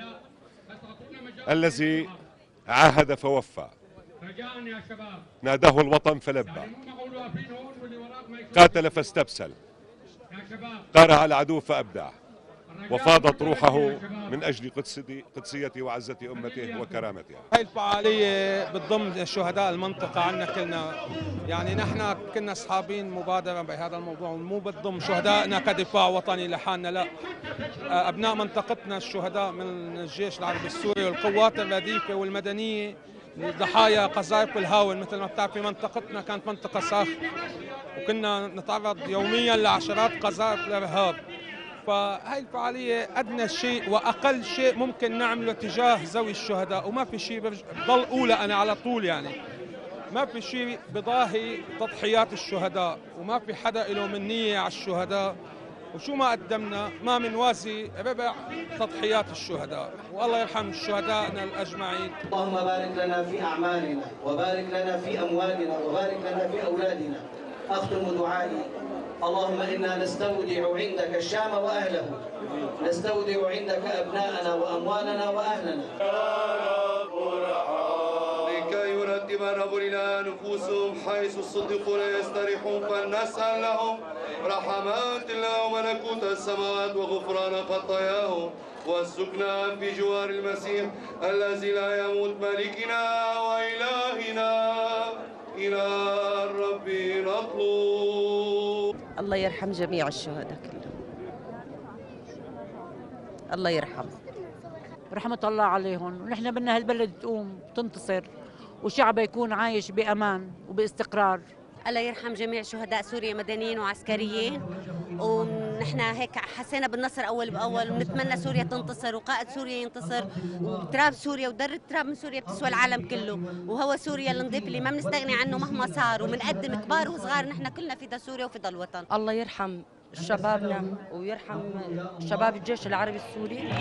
الذي عاهد فوفى، ناداه الوطن فلبى، قاتل فاستبسل، قارع العدو فأبدع، وفاضت روحه من أجل قدسية وعزة أمته وكرامتها. هاي الفعالية بتضم شهداء المنطقة عنا كلنا، يعني نحن كنا أصحابين مبادرة بهذا الموضوع، مو بتضم شهدائنا كدفاع وطني لحالنا، لا، أبناء منطقتنا الشهداء من الجيش العربي السوري والقوات الرديفة والمدنية، ضحايا قذائف الهاون. مثل ما بتعرفي منطقتنا كانت منطقة صاخبة، وكنا نتعرض يوميا لعشرات قذائف الإرهاب. فهي الفعالية أدنى شيء وأقل شيء ممكن نعمله تجاه ذوي الشهداء، وما في شيء بضل أولى أنا على طول، يعني ما في شيء بضاهي تضحيات الشهداء، وما في حدا له منية على الشهداء، وشو ما قدمنا ما منوازي ربع تضحيات الشهداء، والله يرحم شهدائنا الأجمعين. اللهم بارك لنا في أعمالنا، وبارك لنا في أموالنا، وبارك لنا في أولادنا. أختم دعائي: اللهم إنا نستودع عندك الشام وأهله، نستودع عندك أبناءنا وأموالنا وأهلنا. لكي يرتب الرب لنا نفوسهم حيث الصديقون يستريحون، فلنسأل لهم رحمات الله وملكوت السماوات وغفران خطاياهم والسكنى في جوار المسيح الذي لا يموت، ملكنا وإلهنا. إلى الرب نطلب. الله يرحم جميع الشهداء كلهم، الله يرحم، رحمة الله عليهم. ونحن بدنا هالبلد تقوم تنتصر وشعبها يكون عايش بأمان وباستقرار. الله يرحم جميع شهداء سوريا مدنيين وعسكريين، ونحن هيك حسينا بالنصر أول بأول، ونتمنى سوريا تنتصر وقائد سوريا ينتصر، وتراب سوريا ودرة تراب من سوريا بتسوى العالم كله، وهو سوريا النظيف اللي ما بنستغني عنه مهما صار، ومنقدم كبار وصغار، نحن كلنا فدا سوريا وفدا الوطن. الله يرحم شبابنا ويرحم شباب الجيش العربي السوري.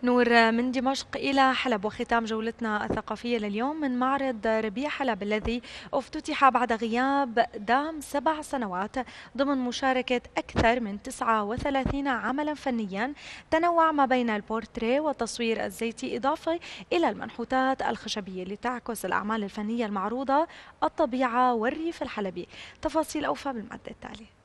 نور من دمشق إلى حلب، وختام جولتنا الثقافية لليوم من معرض ربيع حلب الذي افتتح بعد غياب دام سبع سنوات ضمن مشاركة أكثر من تسعة وثلاثين عملا فنيا تنوع ما بين البورتريه والتصوير الزيتي، إضافة إلى المنحوتات الخشبية لتعكس الأعمال الفنية المعروضة الطبيعة والريف الحلبي. تفاصيل أوفى بالمادة التالية.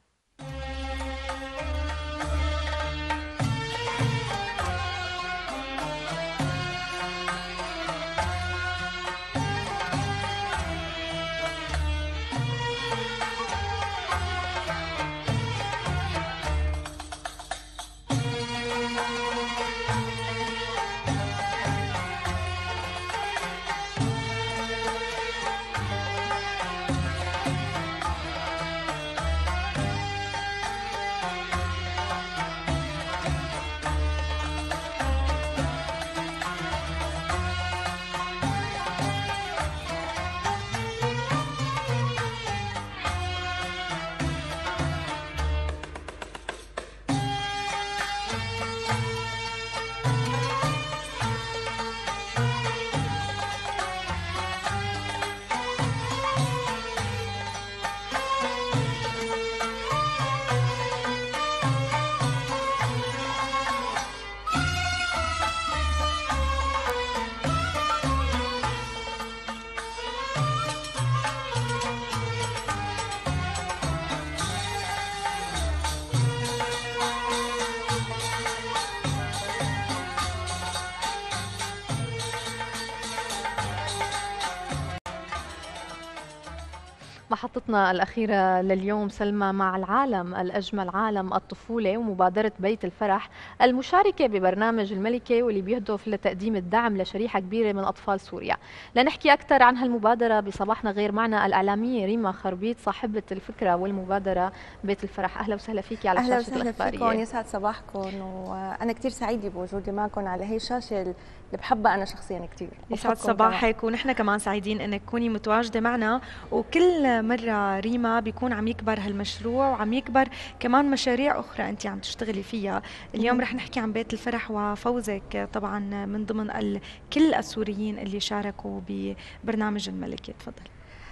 محطتنا الأخيرة لليوم سلمى مع العالم الأجمل، عالم الطفولة، ومبادرة بيت الفرح المشاركة ببرنامج الملكة واللي بيهدف لتقديم الدعم لشريحة كبيرة من أطفال سوريا. لنحكي أكثر عن هالمبادرة بصباحنا غير معنا الإعلامية ريما خربيط صاحبة الفكرة والمبادرة بيت الفرح. أهلا وسهلا فيك على أهلا شاشة وسهلا الإخبارية. فيكم، يسعد صباحكم، وأنا كثير سعيدة بوجودي معكم على هي الشاشة اللي بحبها أنا شخصيا كثير. يسعد صباحك، ونحن كمان سعيدين انك تكوني متواجده معنا. وكل مره ريما بيكون عم يكبر هالمشروع وعم يكبر كمان مشاريع اخرى انت عم تشتغلي فيها. اليوم رح نحكي عن بيت الفرح وفوزك طبعا من ضمن ال... كل السوريين اللي شاركوا ببرنامج الملكة. تفضل.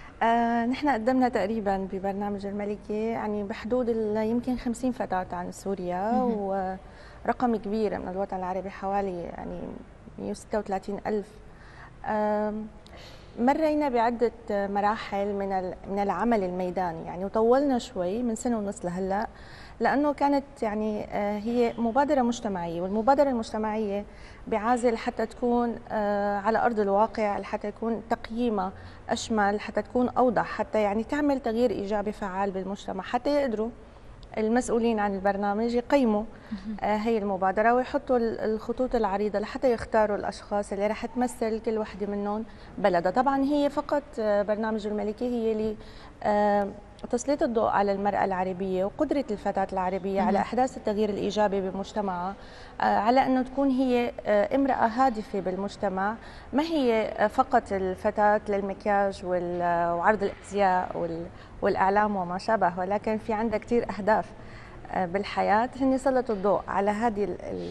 آه نحن قدمنا تقريبا ببرنامج الملكة يعني بحدود يمكن خمسين فتاة عن سوريا، ورقم كبير من الوطن العربي حوالي يعني مئة وستة وثلاثين ألف. آه مرينا بعدة مراحل من من العمل الميداني يعني، وطولنا شوي من سنة ونص لهلا، لأنه كانت يعني هي مبادرة مجتمعية، والمبادرة المجتمعية بعازل حتى تكون على أرض الواقع، حتى يكون تقييمها أشمل، حتى تكون أوضح، حتى يعني تعمل تغيير إيجابي فعال بالمجتمع، حتى يقدروا المسؤولين عن البرنامج يقيموا هي المبادرة ويحطوا الخطوط العريضة لحتى يختاروا الأشخاص اللي رح تمثل كل وحدة منهم بلدها. طبعا هي فقط برنامج الملكة هي اللي تسليط الضوء على المرأة العربية وقدرة الفتاة العربية على إحداث التغيير الإيجابي بمجتمعها، على أنه تكون هي امرأة هادفة بالمجتمع، ما هي فقط الفتاة للمكياج وعرض الأزياء والإعلام وما شابه، ولكن في عندها كثير أهداف بالحياة. هن سلطوا الضوء على هذه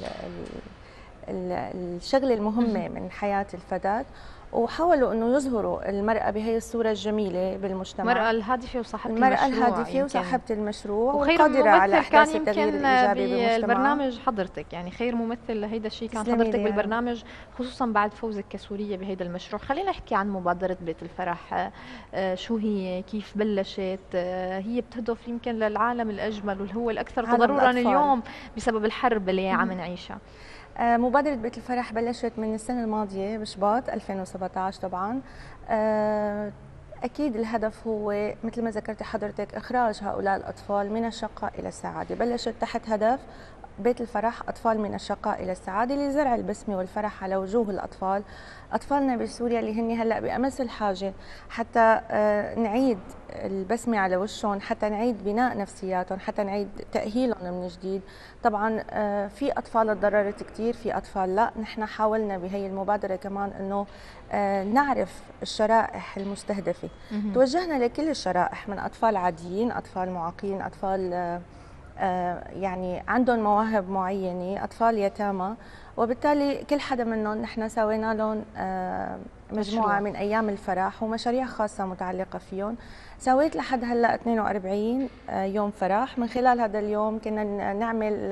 الشغلة المهمة من حياة الفتاة، وحاولوا انه يظهروا المرأة بهي الصورة الجميلة بالمجتمع، المرأة الهادفة وصاحبة المرأة المشروع، الهادفة وصاحبة المشروع وخير والقادرة على ممثل كان احداث التغيير الايجابي بالمجتمع. البرنامج حضرتك يعني خير ممثل لهيدا الشيء كان حضرتك بالبرنامج، خصوصا بعد فوزك كسورية بهيدا المشروع. خلينا نحكي عن مبادرة بيت الفرح، شو هي، كيف بلشت، هي بتهدف يمكن للعالم الأجمل واللي هو الأكثر تضررا اليوم بسبب الحرب اللي عم نعيشها. مبادرة بيت الفرح بلشت من السنة الماضية بشباط ألفين وسبعة عشر. طبعا أكيد الهدف هو مثل ما ذكرت حضرتك إخراج هؤلاء الأطفال من الشقاء إلى السعادة. بلشت تحت هدف بيت الفرح أطفال من الشقاء إلى السعادة لزرع البسمة والفرح على وجوه الأطفال، أطفالنا بسوريا اللي هن هلأ بأمس الحاجة حتى نعيد البسمة على وشهم، حتى نعيد بناء نفسياتهم، حتى نعيد تأهيلهم من جديد. طبعا في أطفال تضررت كتير، في أطفال لا. نحن حاولنا بهي المبادرة كمان أنه نعرف الشرائح المستهدفة. توجهنا لكل الشرائح، من أطفال عاديين، أطفال معاقين، أطفال يعني عندهم مواهب معينة، أطفال يتامى، وبالتالي كل حدا منهم نحن سوينا لهم مجموعة مشروع من أيام الفرح ومشاريع خاصة متعلقة فيهم. سويت لحد هلأ اثنين وأربعين يوم فرح. من خلال هذا اليوم كنا نعمل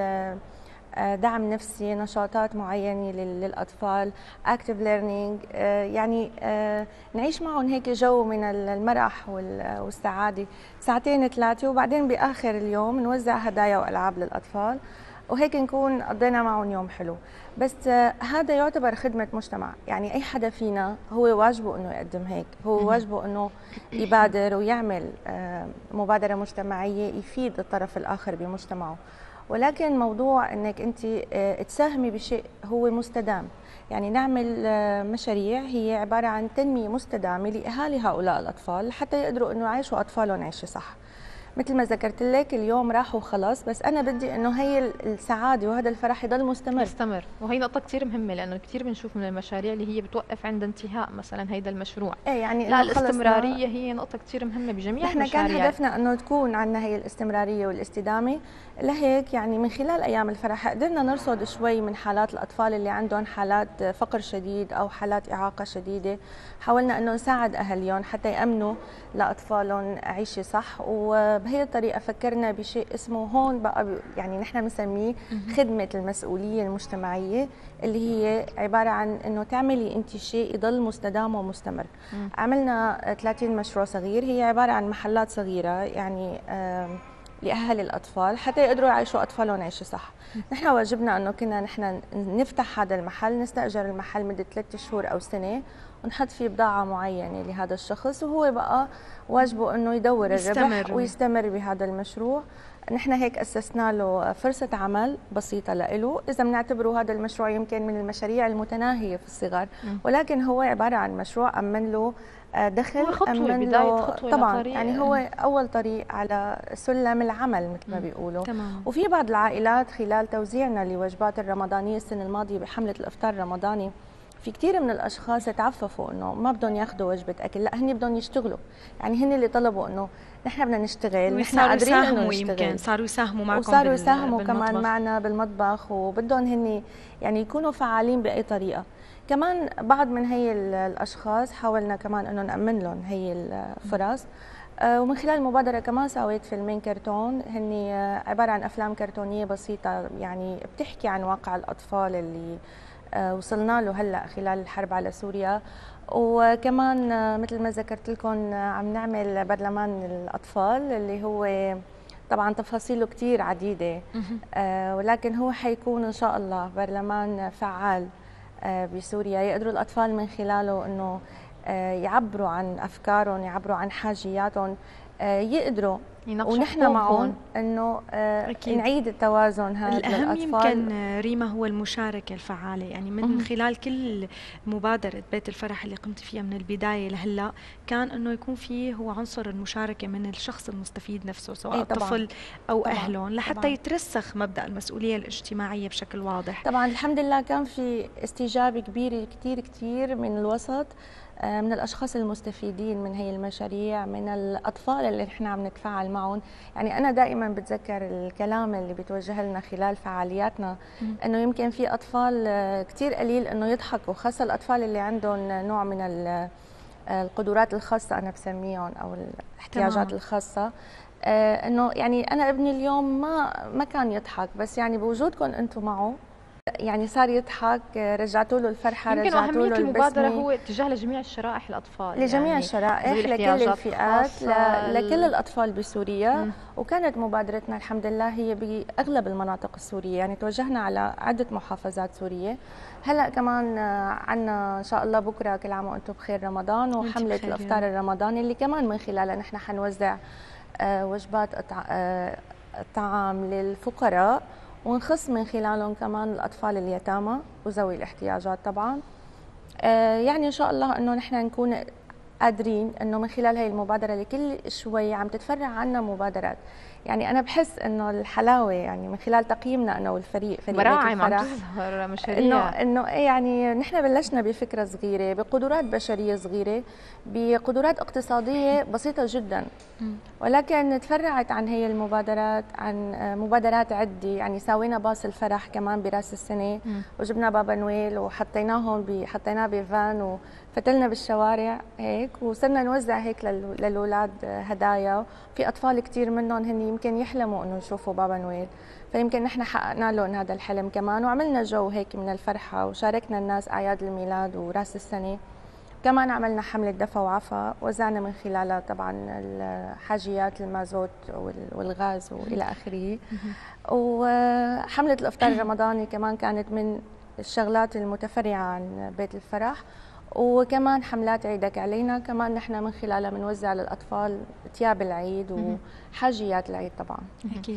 دعم نفسي، نشاطات معينة للأطفال، active learning، يعني نعيش معهم هيك جو من المرح والسعادة ساعتين ثلاثة، وبعدين بآخر اليوم نوزع هدايا وألعاب للأطفال، وهيك نكون قضينا معهم يوم حلو. بس هذا يعتبر خدمة مجتمع، يعني أي حدا فينا هو واجبه أنه يقدم هيك، هو واجبه أنه يبادر ويعمل مبادرة مجتمعية يفيد الطرف الآخر بمجتمعه. ولكن موضوع انك انت تساهمي بشيء هو مستدام، يعني نعمل مشاريع هي عباره عن تنميه مستدامه لاهالي هؤلاء الاطفال حتى يقدروا انه يعيشوا اطفالهم عيشه صح. مثل ما ذكرت لك اليوم راح وخلص، بس انا بدي انه هي السعاده وهذا الفرح يضل مستمر مستمر. وهي نقطه كثير مهمه، لانه كثير بنشوف من المشاريع اللي هي بتوقف عند انتهاء مثلا هيدا المشروع. ايه يعني لا، الاستمراريه هي نقطه كثير مهمه بجميع نحن المشاريع. كان هدفنا انه تكون عندنا هي الاستمراريه والاستدامه. لهيك يعني من خلال ايام الفرح قدرنا نرصد شوي من حالات الاطفال اللي عندهم حالات فقر شديد او حالات اعاقه شديده، حاولنا انه نساعد اهاليهم حتى يامنوا لاطفالهم عيشه صح. وبهي الطريقه فكرنا بشيء اسمه هون بقى، يعني نحن بنسميه خدمه المسؤوليه المجتمعيه، اللي هي عباره عن انه تعملي انت شيء يضل مستدام ومستمر. مم. عملنا ثلاثين مشروع صغير، هي عباره عن محلات صغيره يعني لاهالي الاطفال حتى يقدروا يعيشوا اطفالهم عيشه صح. نحن واجبنا انه كنا نحن نفتح هذا المحل، نستاجر المحل مده ثلاث شهور او سنه ونحط فيه بضاعه معينه لهذا الشخص، وهو بقى واجبه انه يدور الربح ويستمر بهذا المشروع. نحن هيك اسسنا له فرصه عمل بسيطه له، اذا بنعتبره هذا المشروع يمكن من المشاريع المتناهيه في الصغر، ولكن هو عباره عن مشروع امن له دخل، امن له طبعا، يعني هو اول طريق على سلم العمل مثل ما بيقولوا. تمام. وفي بعض العائلات خلال توزيعنا لوجبات الرمضانيه السنه الماضيه بحمله الافطار الرمضاني، في كثير من الاشخاص تعففوا انه ما بدهم ياخذوا وجبه اكل، لا هن بدهم يشتغلوا، يعني هن اللي طلبوا انه نحن بدنا نشتغل، نحن قادرين انه نشتغل، يمكن صاروا يساهموا معكم وصاروا يساهموا كمان معنا بالمطبخ، وبدهم هن يعني يكونوا فعالين باي طريقه. كمان بعض من هي الاشخاص حاولنا كمان انه نامن لهم هي الفرص، ومن خلال المبادره كمان سويت فيلمين كرتون، هن عباره عن افلام كرتونيه بسيطه يعني بتحكي عن واقع الاطفال اللي وصلنا له هلا خلال الحرب على سوريا. وكمان مثل ما ذكرت لكم عم نعمل برلمان الاطفال اللي هو طبعا تفاصيله كثير عديده، ولكن هو حيكون ان شاء الله برلمان فعال بسوريا، يقدروا الاطفال من خلاله انه يعبروا عن افكارهم، يعبروا عن حاجياتهم، يقدروا ونحن معهم انه نعيد التوازن هذا الأهم للاطفال. يمكن ريما هو المشاركه الفعاله، يعني من مم. خلال كل مبادره بيت الفرح اللي قمت فيها من البدايه لهلا كان انه يكون فيه هو عنصر المشاركه من الشخص المستفيد نفسه، سواء الطفل او طبعاً. اهلهم، لحتى طبعاً. يترسخ مبدا المسؤوليه الاجتماعيه بشكل واضح. طبعا الحمد لله كان في استجابه كبيره كثير كثير من الوسط، من الاشخاص المستفيدين من هي المشاريع، من الاطفال اللي نحن عم نتفاعل معهم. يعني انا دائما بتذكر الكلام اللي بتوجه لنا خلال فعالياتنا، انه يمكن في اطفال كثير قليل انه يضحكوا، خاصه الاطفال اللي عندهم نوع من القدرات الخاصه انا بسميهم او الاحتياجات تمام. الخاصه، انه يعني انا ابني اليوم ما ما كان يضحك، بس يعني بوجودكم انتم معه يعني صار يضحك، رجعتوا له الفرحه، يمكن رجعتوا له البسمه. المبادره هو اتجاه لجميع الشرائح الاطفال، لجميع يعني الشرائح، لكل الفئات، لكل الاطفال بسوريا. م. وكانت مبادرتنا الحمد لله هي باغلب المناطق السوريه، يعني توجهنا على عده محافظات سوريه. هلا كمان عندنا ان شاء الله بكره كل عام وانتم بخير رمضان، وحمله الافطار الرمضاني اللي كمان من خلالها نحن حنوزع وجبات الطعام للفقراء، ونخص من خلالهم كمان الأطفال اليتامى وذوي الاحتياجات طبعا. آه يعني إن شاء الله أنه نحن نكون قادرين انه من خلال هي المبادره اللي كل شوي عم تتفرع عنا مبادرات. يعني انا بحس انه الحلاوه يعني من خلال تقييمنا انا والفريق فريق براعم عم تظهر مشاريع، انه انه يعني نحن بلشنا بفكره صغيره بقدرات بشريه صغيره بقدرات اقتصاديه بسيطه جدا، ولكن تفرعت عن هي المبادرات عن مبادرات عده. يعني سوينا باص الفرح كمان براس السنه وجبنا بابا نويل وحطيناهم حطيناه بفان وفتلنا بالشوارع هيك وصرنا نوزع هيك للاولاد هدايا. في اطفال كثير منهم هن يمكن يحلموا انه يشوفوا بابا نويل، فيمكن نحن حققنا لهم هذا الحلم كمان وعملنا جو هيك من الفرحه وشاركنا الناس اعياد الميلاد وراس السنه. كمان عملنا حمله دفا وعفا وزعنا من خلالها طبعا حاجيات المازوت والغاز والى اخره. وحمله الافطار الرمضاني كمان كانت من الشغلات المتفرعه عن بيت الفرح. وكمان حملات عيدك علينا كمان نحن من خلالها بنوزع للاطفال ثياب العيد وحاجيات العيد طبعا. اكيد.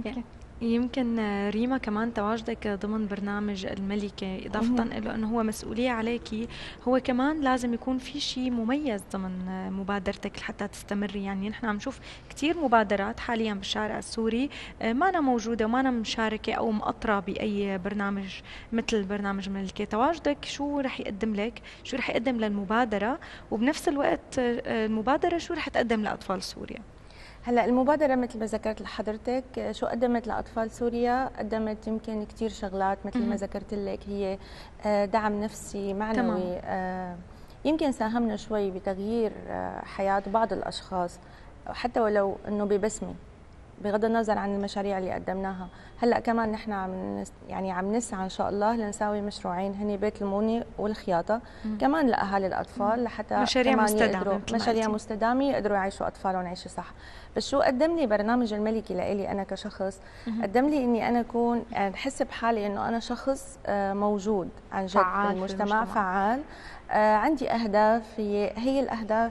يمكن ريما كمان تواجدك ضمن برنامج الملكة إضافة إلى أنه هو مسؤولية عليكي، هو كمان لازم يكون في شيء مميز ضمن مبادرتك لحتى تستمري. يعني نحن عم نشوف كتير مبادرات حاليا بالشارع السوري ما أنا موجودة وما أنا مشاركة أو مقطرة بأي برنامج مثل برنامج الملكة. تواجدك شو رح يقدم لك؟ شو رح يقدم للمبادرة؟ وبنفس الوقت المبادرة شو رح تقدم لأطفال سوريا؟ هلا المبادرة مثل ما ذكرت لحضرتك شو قدمت لأطفال سوريا؟ قدمت يمكن كثير شغلات مثل ما ذكرت لك، هي دعم نفسي معنوي. تمام. يمكن ساهمنا شوي بتغيير حياة بعض الأشخاص حتى ولو إنه ببسمة، بغض النظر عن المشاريع اللي قدمناها. هلا كمان نحن عم يعني عم نسعى ان شاء الله لنساوي مشروعين هني بيت المونة والخياطه مم. كمان لاهالي الاطفال لحتى مشاريع مستدامه مشاريع مستدامه يقدروا يعيشوا اطفالهم عيشه صح. بس شو قدم لي برنامج الملكي لإلي انا كشخص؟ مم. قدم لي اني انا اكون احس بحالي انه انا شخص موجود عن جد في المجتمع، فعال. عندي اهداف، هي هي الاهداف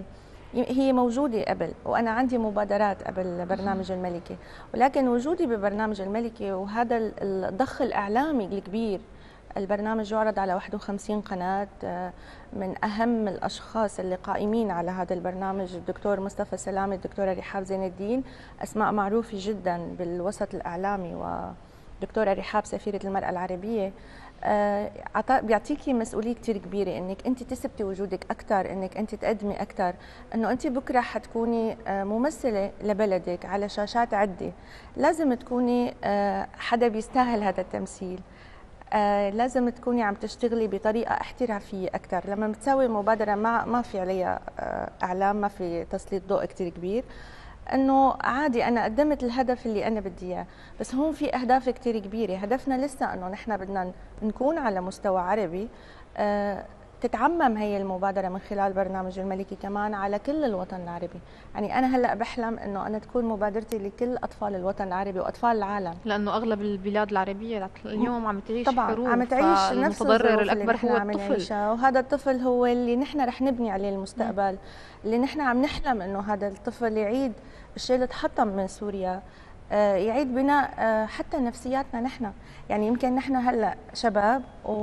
هي موجودة قبل، وأنا عندي مبادرات قبل برنامج الملكة، ولكن وجودي ببرنامج الملكة وهذا الضخ الإعلامي الكبير. البرنامج يعرض على واحد وخمسين قناة، من أهم الأشخاص اللي قائمين على هذا البرنامج الدكتور مصطفى سلامة، الدكتورة رحاب زين الدين، أسماء معروفة جدا بالوسط الإعلامي، ودكتورة رحاب سفيرة المرأة العربية. آه بيعطيكي مسؤوليه كثير كبيره انك انت تثبتي وجودك اكثر، انك انت تقدمي اكثر، انه انت بكره حتكوني آه ممثله لبلدك على شاشات عده. لازم تكوني آه حدا بيستاهل هذا التمثيل، آه لازم تكوني عم تشتغلي بطريقه احترافيه اكثر. لما بتساوي مبادره ما ما في عليها آه اعلام، ما في تسليط ضوء كثير كبير، انه عادي انا قدمت الهدف اللي انا بدي اياه. بس هون في اهداف كثير كبيره، هدفنا لسه انه نحن بدنا نكون على مستوى عربي. آه تتعمم هي المبادره من خلال برنامج الملكي كمان على كل الوطن العربي. يعني انا هلا بحلم انه انا تكون مبادرتي لكل اطفال الوطن العربي واطفال العالم، لانه اغلب البلاد العربيه اليوم عم تعيش طبعا حروب، عم تعيش نفس المتضرر الاكبر هو الطفل، وهذا الطفل هو اللي نحن رح نبني عليه المستقبل. م. اللي نحن عم نحلم انه هذا الطفل يعيد الشيء اللي تحطم من سوريا، يعيد بناء حتى نفسياتنا نحن. يعني يمكن نحن هلا شباب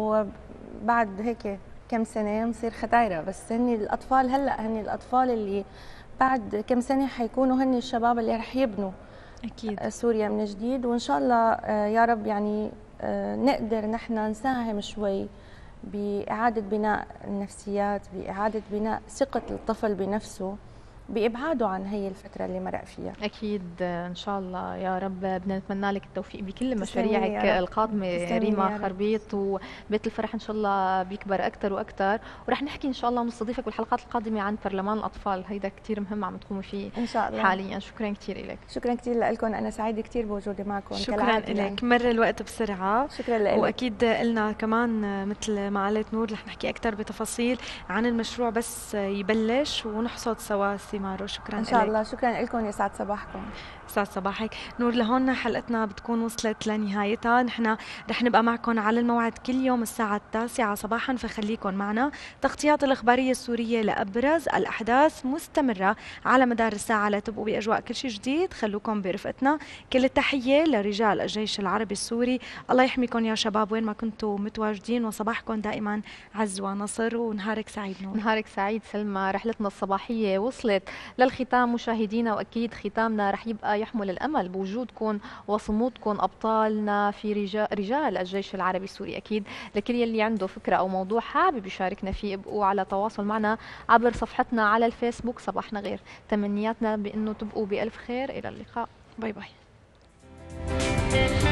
وبعد هيك كم سنه نصير ختايره، بس هن الاطفال هلا هن الاطفال اللي بعد كم سنه حيكونوا هن الشباب اللي رح يبنوا اكيد سوريا من جديد. وان شاء الله يا رب يعني نقدر نحن نساهم شوي باعاده بناء النفسيات، باعاده بناء ثقه الطفل بنفسه، بإبعاده عن هي الفترة اللي مرق فيها. أكيد إن شاء الله يا رب. بدنا نتمنى لك التوفيق بكل مشاريعك القادمة ريما خربيط، وبيت الفرح إن شاء الله بيكبر أكثر وأكثر، ورح نحكي إن شاء الله ونستضيفك بالحلقات القادمة عن برلمان الأطفال، هيدا كثير مهم عم تقومي فيه إن شاء الله حاليا. شكرا كثير لك. شكرا كثير لكم، أنا سعيدة كثير بوجودي معكم. شكرا لك، مر الوقت بسرعة. شكرا لك. وأكيد قلنا كمان مثل ما قالت نور رح نحكي أكثر بتفاصيل عن المشروع بس يبلش ونحصد سوا ميرسي مارو، شكرا ان شاء لك. الله. شكرا لكم، يسعد صباحكم. يسعد صباحك نور. لهون حلقتنا بتكون وصلت لنهايتها. نحن رح نبقى معكم على الموعد كل يوم الساعة التاسعة صباحا، فخليكم معنا. تغطيات الإخبارية السورية لأبرز الأحداث مستمرة على مدار الساعة، لتبقوا بأجواء كل شيء جديد. خلوكم برفقتنا. كل التحية لرجال الجيش العربي السوري، الله يحميكم يا شباب وين ما كنتوا متواجدين، وصباحكم دائما عز ونصر، ونهارك سعيد نور. نهارك سعيد سلمى. رحلتنا الصباحية وصلت للختام مشاهدينا، وأكيد ختامنا رح يبقى يحمل الأمل بوجودكم وصمودكم أبطالنا في رجال, رجال الجيش العربي السوري. أكيد لكل يلي عنده فكرة أو موضوع حابب يشاركنا فيه، ابقوا على تواصل معنا عبر صفحتنا على الفيسبوك صباحنا غير. تمنياتنا بأنه تبقوا بألف خير. إلى اللقاء. باي باي.